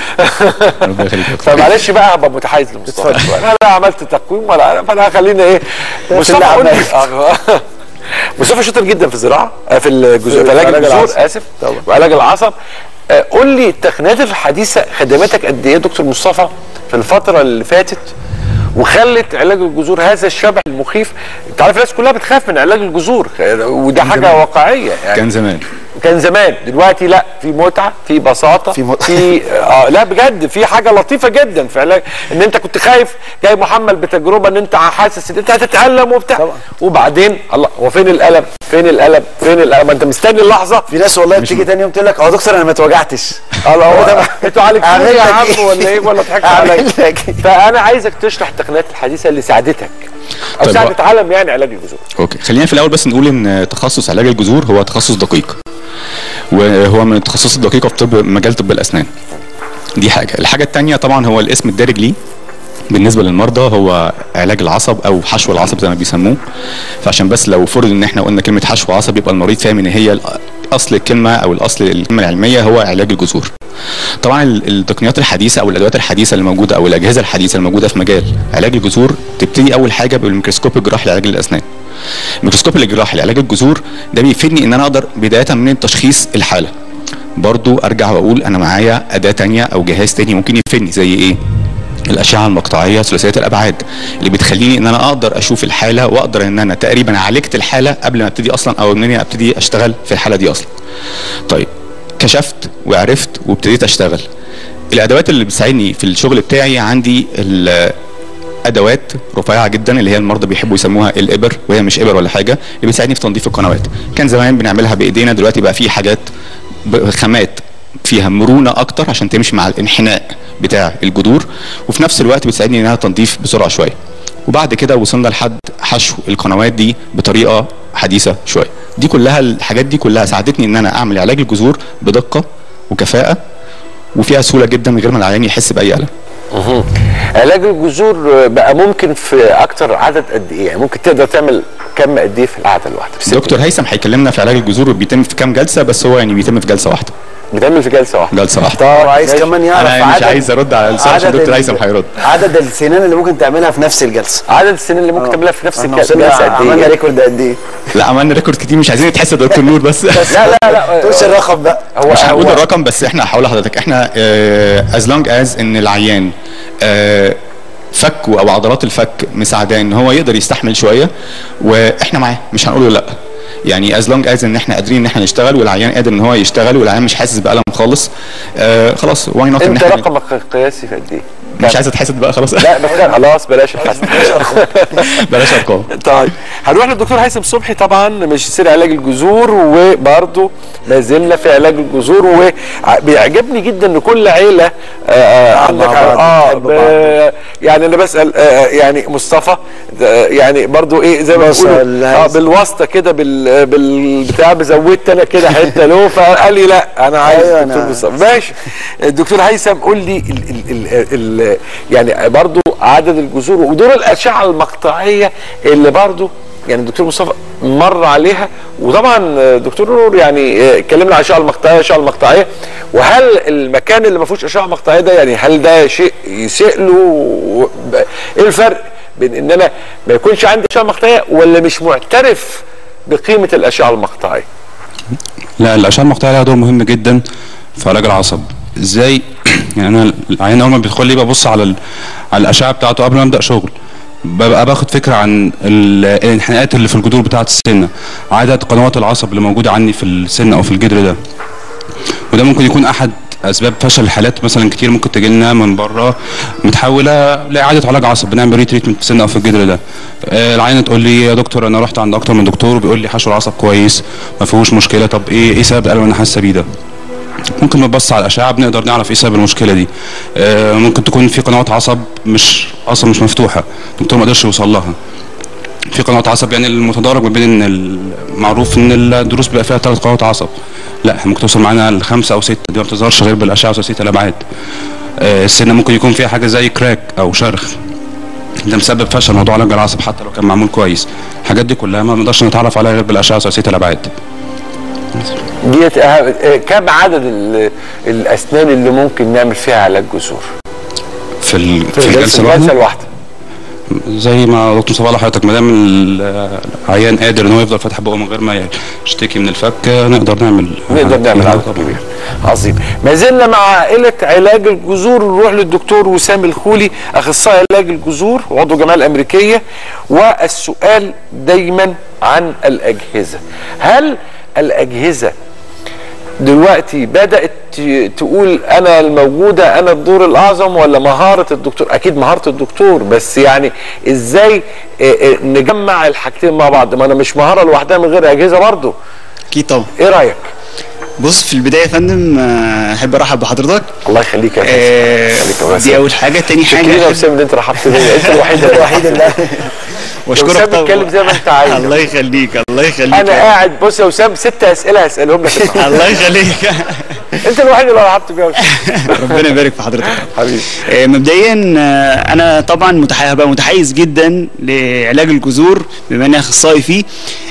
فمعلش بقى هبقى متحيز لمصطفى، انا لا عملت تقويم ولا، فانا خلينا ايه مصطفى قول لي. مصطفى شاطر جدا في الزراعه، في الجذور، في علاج الجذور اسف وعلاج العصب. قول لي التقنيات الحديثه خدمتك قد ايه دكتور مصطفى في الفتره اللي فاتت وخلت علاج الجذور هذا الشبح المخيف؟ انت عارف الناس كلها بتخاف من علاج الجذور وده حاجه زمان. واقعيه يعني. كان زمان كان زمان، دلوقتي لا، في متعه، في بساطه، في, مت... في آه لا بجد في حاجه لطيفه جدا في علاج. ان انت كنت خايف جاي محمل بتجربه ان انت حاسس ان انت هتتالم وبتاع طبعا. وبعدين الله، هو فين الالم؟ فين الالم؟ فين الالم؟ ما انت مستني اللحظه. في ناس والله بتيجي تاني يوم تقول لك اه دكتور انا ما اتوجعتش. الله هو ده انتوا عالجتوني يا عم ولا ايه ولا ضحكتوا عليا؟ فانا عايزك تشرح التقنيات الحديثه اللي ساعدتك او طيب ساعدت عالم يعني علاج الجذور. اوكي خلينا في الاول بس نقول ان تخصص علاج الجذور هو تخصص دقيق، وهو من التخصصات الدقيقه في طب مجال طب الاسنان. دي حاجه. الحاجه الثانيه طبعا هو الاسم الدارج ليه بالنسبه للمرضى هو علاج العصب او حشو العصب زي ما بيسموه. فعشان بس لو فرض ان احنا قلنا كلمه حشو عصب يبقى المريض فاهم ان هي اصل الكلمه او الاصل الكلمه العلميه هو علاج الجذور. طبعا التقنيات الحديثه او الادوات الحديثه اللي موجوده او الاجهزه الحديثه الموجوده في مجال علاج الجذور تبتدي اول حاجه بالميكروسكوب الجراحي لعلاج الاسنان. الميكروسكوب الجراحي لعلاج الجذور ده بيفيدني ان انا اقدر بدايه من تشخيص الحاله. برضو ارجع واقول انا معايا اداه ثانيه او جهاز ثاني ممكن يفيدني زي ايه؟ الاشعه المقطعيه ثلاثيه الابعاد اللي بتخليني ان انا اقدر اشوف الحاله واقدر ان انا تقريبا عالجت الحاله قبل ما ابتدي اصلا او ان انا ابتدي اشتغل في الحاله دي اصلا. طيب كشفت وعرفت وابتديت اشتغل. الادوات اللي بتساعدني في الشغل بتاعي عندي ادوات رفيعه جدا اللي هي المرضى بيحبوا يسموها الابر، وهي مش ابر ولا حاجه، اللي بتساعدني في تنظيف القنوات. كان زمان بنعملها بايدينا، دلوقتي بقى في حاجات خامات فيها مرونه اكتر عشان تمشي مع الانحناء بتاع الجذور، وفي نفس الوقت بتساعدني انها تنظيف بسرعه شويه. وبعد كده وصلنا لحد حشو القنوات دي بطريقه حديثه شويه. دي كلها الحاجات دي كلها ساعدتني ان انا اعمل علاج الجذور بدقه وكفاءه وفيها سهوله جدا من غير ما العيان يحس باي الم. اها. علاج الجذور بقى ممكن في اكتر عدد قد ايه؟ يعني ممكن تقدر تعمل كم قد ايه في القعده الواحده؟ دكتور هيثم هيكلمنا في علاج الجذور بيتم في كام جلسه، بس هو يعني بيتم في جلسه واحده. بيتعمل في جلسه واحده. جلسه واحده. طب عايز كمان يعرف انا مش عايز ارد على السؤال عشان دكتور هيثم هيرد. عدد السنان اللي ممكن تعملها في نفس الجلسه. عدد السنان اللي ممكن تعملها في نفس الجلسه قد ايه؟ عملنا ريكورد قد ايه؟ لا عملنا ريكورد كتير، مش عايزين يتحسد دكتور نور بس. لا لا لا تقولش الرقم بقى. هو مش هقول الرقم، بس احنا هقول لحضرتك احنا از لونج از ان العيان آه فكه او عضلات الفك مساعداه ان هو يقدر يستحمل شويه، واحنا معاه مش هنقول له لا. يعني از لونج از ان احنا قادرين ان احنا نشتغل والعيان قادر ان هو يشتغل والعيان مش حاسس بالم خالص، آه خلاص واي نوت. انت رقمك القياسي في قد ايه؟ مش عايز اتحسد بقى خلاص. لا بس خلاص بلاش الحسد. بلاش ارقام. طيب هنروح للدكتور هيثم صبحي طبعا ماجستير علاج الجذور، وبرده ما زلنا في علاج الجذور، وبيعجبني جدا ان كل عيله آه عندك اه يعني انا بسال آه يعني مصطفى آه يعني برضو ايه زي ما بقول اه بالواسطه كده بال بالبتاع بزودت انا كده حته له، فقال لي لا انا عايز أيوة دكتور مصطفى. ماشي الدكتور هيثم قول لي ال ال ال ال يعني برضو عدد الجذور ودور الاشعه المقطعيه اللي برضو يعني الدكتور مصطفى مر عليها، وطبعا دكتور نور يعني اتكلمنا عن الاشعه المقطعيه الاشعه المقطعيه وهل المكان اللي ما فيهوش اشعه مقطعيه ده يعني هل ده شيء يسيء له؟ ايه الفرق بين ان انا ما يكونش عندي اشعه مقطعيه ولا مش معترف بقيمه الاشعه المقطعيه؟ لا الاشعه المقطعيه لها دور مهم جدا في علاج العصب. ازاي؟ يعني انا العيان اول ما بيدخل لي ببص على ال... على الاشعه بتاعته قبل ما ابدا شغل، ببقى باخد فكره عن الانحناءات اللي في الجذور بتاعه السنه، عدد قنوات العصب اللي موجوده عندي في السن او في الجدر ده. وده ممكن يكون احد اسباب فشل الحالات مثلا كتير ممكن تجي لنا من بره متحوله لاعاده علاج عصب، بنعمل ري تريتمنت في السن او في الجدر ده. آه العينه تقول لي يا دكتور انا رحت عند اكتر من دكتور وبيقول لي حشو العصب كويس ما فيهوش مشكله، طب ايه ايه سبب الالم اللي انا حاسه بيه ده؟ ممكن نبص على الاشعه بنقدر نعرف ايه سبب المشكله دي. آه ممكن تكون في قنوات عصب مش عصب مش مفتوحه، الدكتور ما قدرش يوصل لها. في قنوات عصب يعني المتدرج ما بين ان المعروف ان الضروس بيبقى فيها ثلاث قنوات عصب، لا ممكن توصل معانا لخمسه او سته، دي ما بتظهرش غير بالاشعه ثلاثيه الابعاد. آه السنه ممكن يكون فيها حاجه زي كراك او شرخ، ده مسبب فشل موضوع علاج العصب حتى لو كان معمول كويس. الحاجات دي كلها ما نقدرش نتعرف عليها غير بالاشعه ثلاثيه الابعاد. ديت كم عدد الاسنان اللي ممكن نعمل فيها علاج جذور؟ في ال... في, في الجلسه الواحده الواحده زي ما دكتور مصطفى لحضرتك، ما دام العيان قادر ان هو يفضل فاتح بقه من غير ما يشتكي من الفك نقدر نعمل نقدر نعمل علاج كبير. عظيم. ما زلنا مع عائله علاج الجذور، نروح للدكتور وسام الخولي اخصائي علاج الجذور وعضو الجمعيه الامريكيه، والسؤال دايما عن الاجهزه. هل الاجهزه دلوقتي بدات تقول انا الموجوده انا الدور الاعظم، ولا مهاره الدكتور؟ اكيد مهاره الدكتور، بس يعني ازاي نجمع الحاجتين مع بعض؟ ما انا مش مهاره لوحدها من غير اجهزه برضه. اكيد طبعا. ايه رايك؟ بص في البدايه يا فندم احب ارحب بحضرتك. الله يخليك يا فندم. آه دي اول حاجه. تاني حاجه شكرا يا وسام ان انت رحبت بيا، انت الوحيد الوحيد اللي واشكرك طبعا. اتكلم زي ما انت عايز. الله يخليك الله يخليك. انا قاعد بص يا وسام ست اسئله هسالهم لك. الله يخليك. انت الوحيد اللي رحبت بيا. ربنا يبارك في حضرتك حبيبي. آه مبدئيا آه انا طبعا متحيز هبقى متحيز جدا لعلاج الجذور بما اني اخصائي فيه.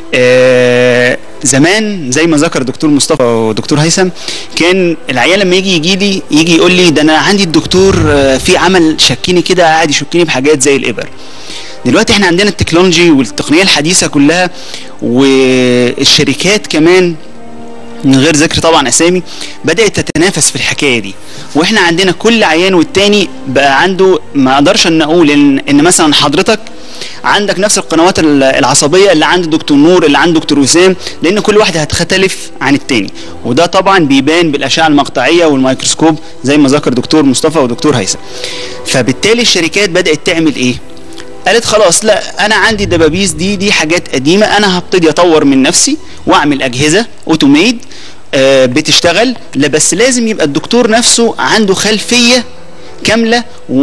آه زمان زي ما ذكر دكتور مصطفى ودكتور هيثم، كان العيان لما يجي يجي لي يجي يقول لي ده انا عندي الدكتور في عمل شكيني كده، قاعد يشكيني بحاجات زي الابر. دلوقتي احنا عندنا التكنولوجي والتقنيه الحديثه كلها، والشركات كمان من غير ذكر طبعا اسامي بدات تتنافس في الحكايه دي، واحنا عندنا كل عيان والتاني بقى عنده، ما اقدرش ان اقول ان, إن مثلا حضرتك عندك نفس القنوات العصبيه اللي عند دكتور نور اللي عند دكتور وسام، لان كل واحد هتختلف عن التاني، وده طبعا بيبان بالاشعه المقطعيه والميكروسكوب زي ما ذكر دكتور مصطفى ودكتور هيثم. فبالتالي الشركات بدات تعمل ايه؟ قالت خلاص لا انا عندي الدبابيس دي دي حاجات قديمه، انا هبتدي اطور من نفسي واعمل اجهزه اوتوميد آه بتشتغل، لا بس لازم يبقى الدكتور نفسه عنده خلفيه كامله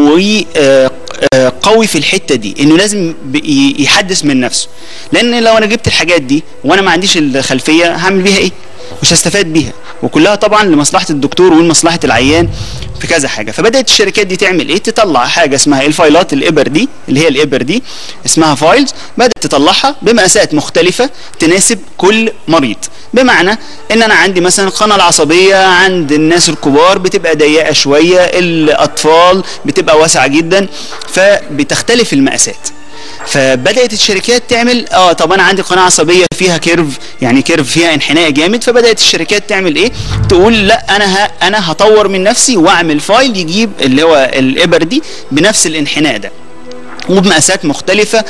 وقوي في الحته دي، انه لازم يحدث من نفسه، لان لو انا جبت الحاجات دي وانا ما عنديش الخلفيه هعمل بيها ايه؟ مش هستفاد بيها، وكلها طبعا لمصلحه الدكتور ولمصلحه العيان في كذا حاجه. فبدات الشركات دي تعمل ايه؟ تطلع حاجه اسمها الفايلات الابر دي، اللي هي الابر دي اسمها فايلز، بدات تطلعها بمقاسات مختلفه تناسب كل مريض. بمعنى ان انا عندي مثلا القناه العصبيه عند الناس الكبار بتبقى ضيقه شويه، الاطفال بتبقى واسعه جدا، فبتختلف المقاسات. فبدات الشركات تعمل اه طب انا عندي قناه عصبيه فيها كيرف، يعني كيرف فيها انحناء جامد، فبدات الشركات تعمل ايه؟ تقول لا انا ها انا هطور من نفسي واعمل فايل يجيب اللي هو الابر دي بنفس الانحناء ده وبمقاسات مختلفه،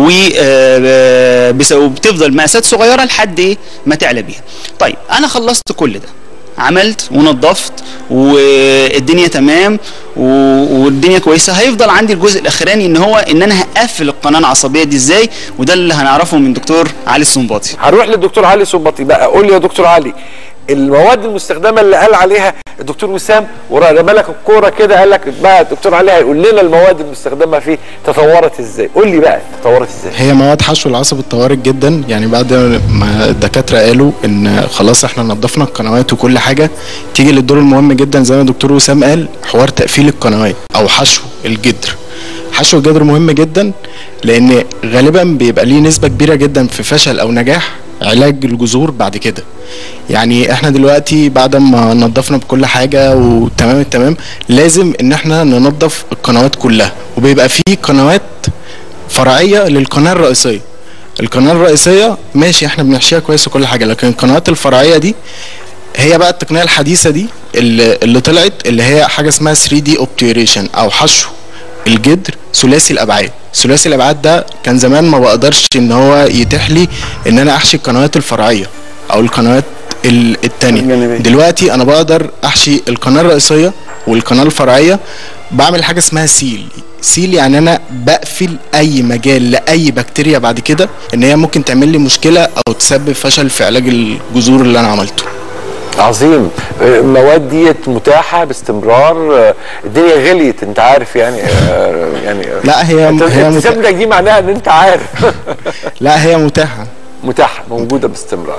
وبتفضل مقاسات صغيره لحد ايه ما تعلى بيها. طيب انا خلصت كل ده، عملت ونظفت والدنيا تمام والدنيا كويسه، هيفضل عندي الجزء الاخراني ان هو ان انا هقفل القناه العصبيه دي ازاي، وده اللي هنعرفه من دكتور علي السنباطي. هنروح للدكتور علي السنباطي بقى. قول لي يا دكتور علي، المواد المستخدمه اللي قال عليها الدكتور وسام ورمى لك الكوره كده، قال لك بقى الدكتور علي هيقول لنا المواد المستخدمه فيه تطورت ازاي. قول لي بقى تطورت ازاي. هي مواد حشو العصب اتطورت جدا، يعني بعد ما الدكاتره قالوا ان خلاص احنا نظفنا القنوات وكل حاجه، تيجي للدور المهم جدا زي ما الدكتور وسام قال، حوار تقفيل القنوات او حشو الجدر. حشو الجدر مهم جدا لان غالبا بيبقى ليه نسبه كبيره جدا في فشل او نجاح علاج الجذور بعد كده. يعني احنا دلوقتي بعد ما نظفنا بكل حاجه وتمام التمام، لازم ان احنا ننظف القنوات كلها، وبيبقى فيه قنوات فرعيه للقناه الرئيسيه. القناه الرئيسيه ماشي احنا بنحشيها كويس وكل حاجه، لكن القنوات الفرعيه دي هي بقى التقنيه الحديثه دي اللي, اللي طلعت، اللي هي حاجه اسمها ثري دي اوبتيوريشن او حشو الجدر ثلاثي الابعاد. ثلاثي الابعاد ده كان زمان ما بقدرش ان هو يتيح لي ان انا احشي القنوات الفرعيه او القنوات الثانيه. دلوقتي انا بقدر احشي القناه الرئيسيه والقناه الفرعيه، بعمل حاجه اسمها سيل. سيل يعني انا بقفل اي مجال لاي بكتيريا بعد كده ان هي ممكن تعمل لي مشكله او تسبب فشل في علاج الجذور اللي انا عملته. عظيم. المواد ديت متاحه باستمرار، الدنيا غليت انت عارف يعني يعني لا هي هي متاحه دي معناها ان انت عارف. لا هي متاحه متاحه موجوده باستمرار.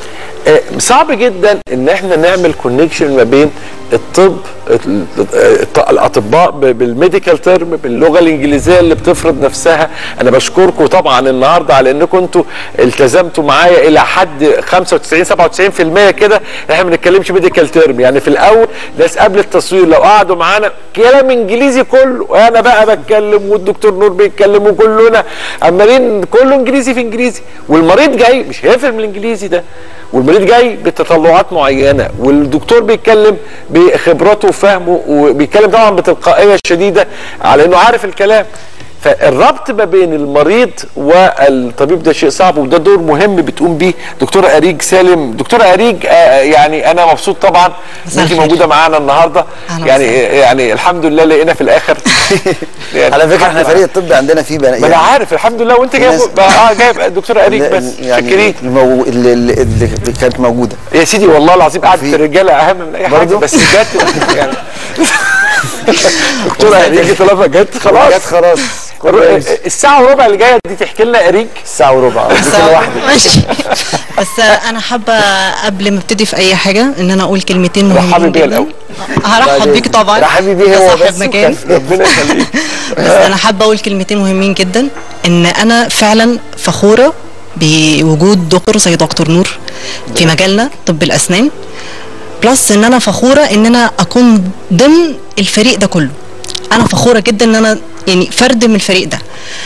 صعب جدا ان احنا نعمل كونكشن ما بين الطب الاطباء بالميديكال تيرم باللغه الانجليزيه اللي بتفرض نفسها. انا بشكركم طبعا النهارده على انكم انتوا التزمتوا معايا الى حد خمسة وتسعين سبعة وتسعين في المية كده. احنا ما بنتكلمش ميديكال تيرم، يعني في الاول ناس قبل التصوير لو قعدوا معانا كلام انجليزي كله، انا بقى بتكلم والدكتور نور بيتكلم وكلنا عمالين كله انجليزي في انجليزي، والمريض جاي مش هيفهم الانجليزي ده، والمريض جاي بتطلعات معينه، والدكتور بيتكلم بخبرته وفهمه وبيتكلم طبعا بتلقائيه شديده على انه عارف الكلام. فالربط ما بين المريض والطبيب ده شيء صعب، وده دور مهم بتقوم بيه دكتوره اريج سالم. دكتوره اريج آه يعني انا مبسوط طبعا ان انت موجوده معانا النهارده، يعني يعني الحمد لله لقينا في الاخر يعني على فكره احنا فريق الطب عندنا فيه بنات، ما انا عارف الحمد لله، وانت جايب اه جايب الدكتوره اريج بس يعني المو... اللي, اللي كانت موجوده يا سيدي والله العظيم قعدة الرجاله اهم من اي حاجه، بس جت يعني دكتوره اريج طالما جت خلاص جت خلاص. الساعة وربع اللي جاية دي تحكي لنا اريج. الساعة وربع واحدة ماشي. بس أنا حابة قبل ما ابتدي في أي حاجة إن أنا أقول كلمتين مهمين. رحبي بيها الأول. هرحب بيك طبعا. رحبي بيها هو صاحب مكان. ربنا يخليك. بس أنا حابة أقول كلمتين مهمين جدا، إن أنا فعلا فخورة بوجود دكتور زي دكتور نور في مجالنا طب الأسنان، بلس إن أنا فخورة إن أنا أكون ضمن الفريق ده كله. أنا فخورة جدا إن أنا يعني فرد من الفريق ده.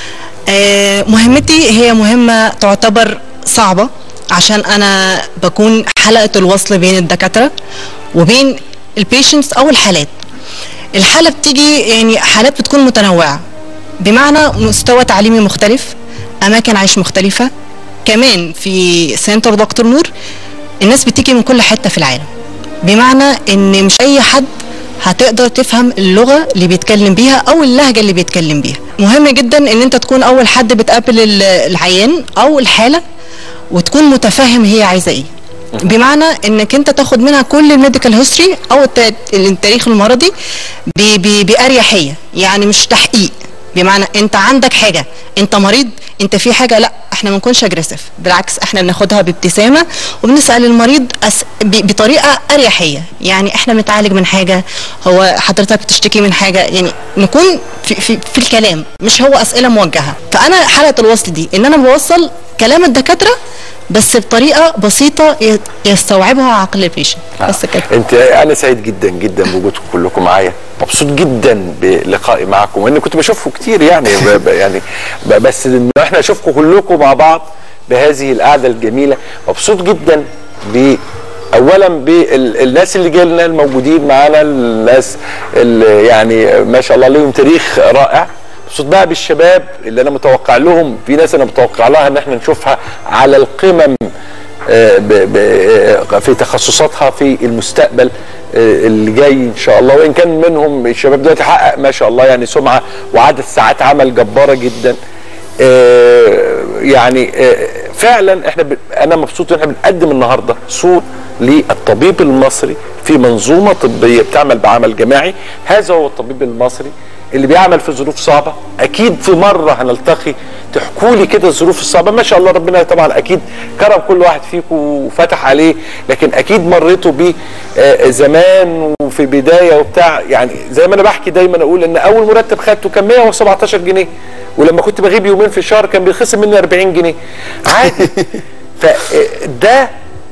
آه مهمتي هي مهمة تعتبر صعبة، عشان أنا بكون حلقة الوصل بين الدكاترة وبين البيشنتس أو الحالات. الحالة بتيجي يعني حالات بتكون متنوعة، بمعنى مستوى تعليمي مختلف، أماكن عيش مختلفة. كمان في سنتر دكتور نور الناس بتيجي من كل حتة في العالم، بمعنى إن مش أي حد هتقدر تفهم اللغة اللي بيتكلم بيها أو اللهجة اللي بيتكلم بيها. مهم جدا ان انت تكون اول حد بتقابل ال- العيان او الحاله وتكون متفهم هي عايزه ايه. بمعنى انك انت تاخد منها كل الميديكال هيستوري او الت- التاريخ المرضي ب- ب- باريحيه، يعني مش تحقيق. بمعنى انت عندك حاجه، انت مريض، انت في حاجه، لا احنا ما نكونش اجريسيف، بالعكس احنا بناخدها بابتسامه وبنسال المريض أس... ب... بطريقه اريحيه. يعني احنا بنتعالج من حاجه، هو حضرتك بتشتكي من حاجه، يعني نكون في في, في الكلام، مش هو اسئله موجهه. فانا حلقه الوصل دي ان انا بوصل كلام الدكاتره بس بطريقه بسيطه ي- يستوعبها عقل البيشنت. بس كده. انت انا سعيد جدا جدا بوجودكم كلكم معايا، مبسوط جدا بلقائي معكم، واني كنت بشوفكم كتير يعني ب- ب- يعني ب- بس ان احنا نشوفكم كلكم مع بعض بهذه القعده الجميله. مبسوط جدا ب اولا بالناس اللي جايلنا الموجودين معانا، الناس اللي يعني ما شاء الله لهم تاريخ رائع. مبسوط بقى بالشباب اللي انا متوقع لهم، في ناس انا متوقع لها ان احنا نشوفها على القمم آه، ب- ب- آه، في تخصصاتها في المستقبل آه، اللي جاي ان شاء الله. وان كان منهم الشباب دلوقتي حقق ما شاء الله يعني سمعه وعدد ساعات عمل جباره جدا. آه، يعني آه، فعلا احنا ب... انا مبسوط ان احنا بنقدم النهارده صوره للطبيب المصري في منظومه طبيه بتعمل بعمل جماعي. هذا هو الطبيب المصري اللي بيعمل في ظروف صعبه. اكيد في مره هنلتقي تحكوا لي كده الظروف الصعبه، ما شاء الله ربنا طبعا اكيد كرم كل واحد فيكم وفتح عليه، لكن اكيد مريتوا بيه آه، زمان وفي بدايه وبتاع. يعني زي ما انا بحكي دايما اقول ان اول مرتب خدته كان مية وسبعتاشر جنيه، ولما كنت بغيب يومين في الشهر كان بيخصم مني أربعين جنيه عادي. فده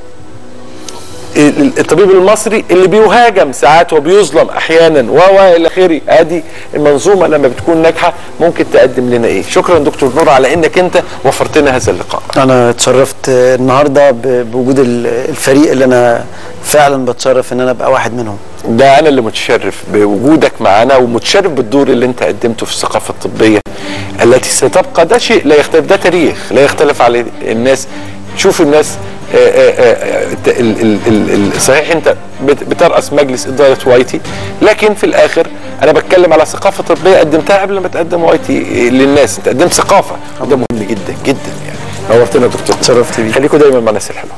الطبيب المصري اللي بيهاجم ساعات وبيظلم احيانا و الى اخره. ادي المنظومه لما بتكون ناجحه ممكن تقدم لنا ايه. شكرا دكتور نور على انك انت وفرت لنا هذا اللقاء. انا اتشرفت النهارده ب- بوجود ال- الفريق اللي انا فعلا بتشرف ان انا ابقى واحد منهم. ده انا اللي متشرف بوجودك معنا، ومتشرف بالدور اللي انت قدمته في الثقافه الطبيه التي ستبقى. ده شيء لا يختلف، ده تاريخ لا يختلف عليه الناس. شوف الناس آآ آآ ال- ال- ال- ال- صحيح انت بت- بترأس مجلس اداره واي تي، لكن في الاخر انا بتكلم على ثقافه طبيه قدمتها قبل ما تقدم واي تي للناس. انت قدمت ثقافه وده مهم جدا جدا يعني. نورتنا يا دكتور. اتشرفت بيك. خليكم دايما مع الناس الحلوه.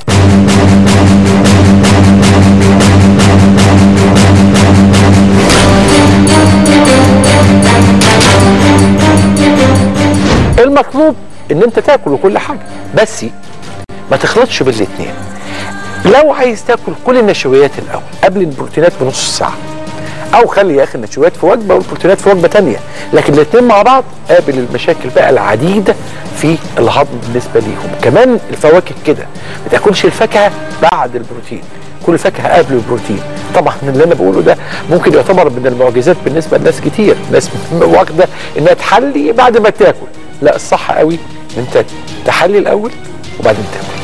المطلوب ان انت تاكل كل حاجه، بس ما تخلطش بالاثنين. لو عايز تاكل كل النشويات الاول قبل البروتينات بنص ساعه، او خلي يا اخي النشويات في وجبه والبروتينات في وجبه ثانيه، لكن الاثنين مع بعض قابل المشاكل بقى العديده في الهضم بالنسبه ليهم. كمان الفواكه كده، ما تاكلش الفاكهه بعد البروتين، كل الفاكهه قبل البروتين. طبعا اللي انا بقوله ده ممكن يعتبر من المعجزات بالنسبه لناس كتير، ناس واخده انها تحلي بعد ما تاكل. لا، الصح قوي ان انت تحلي الاول وبعدين تاكل.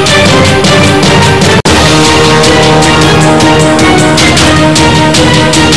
We'll be right back.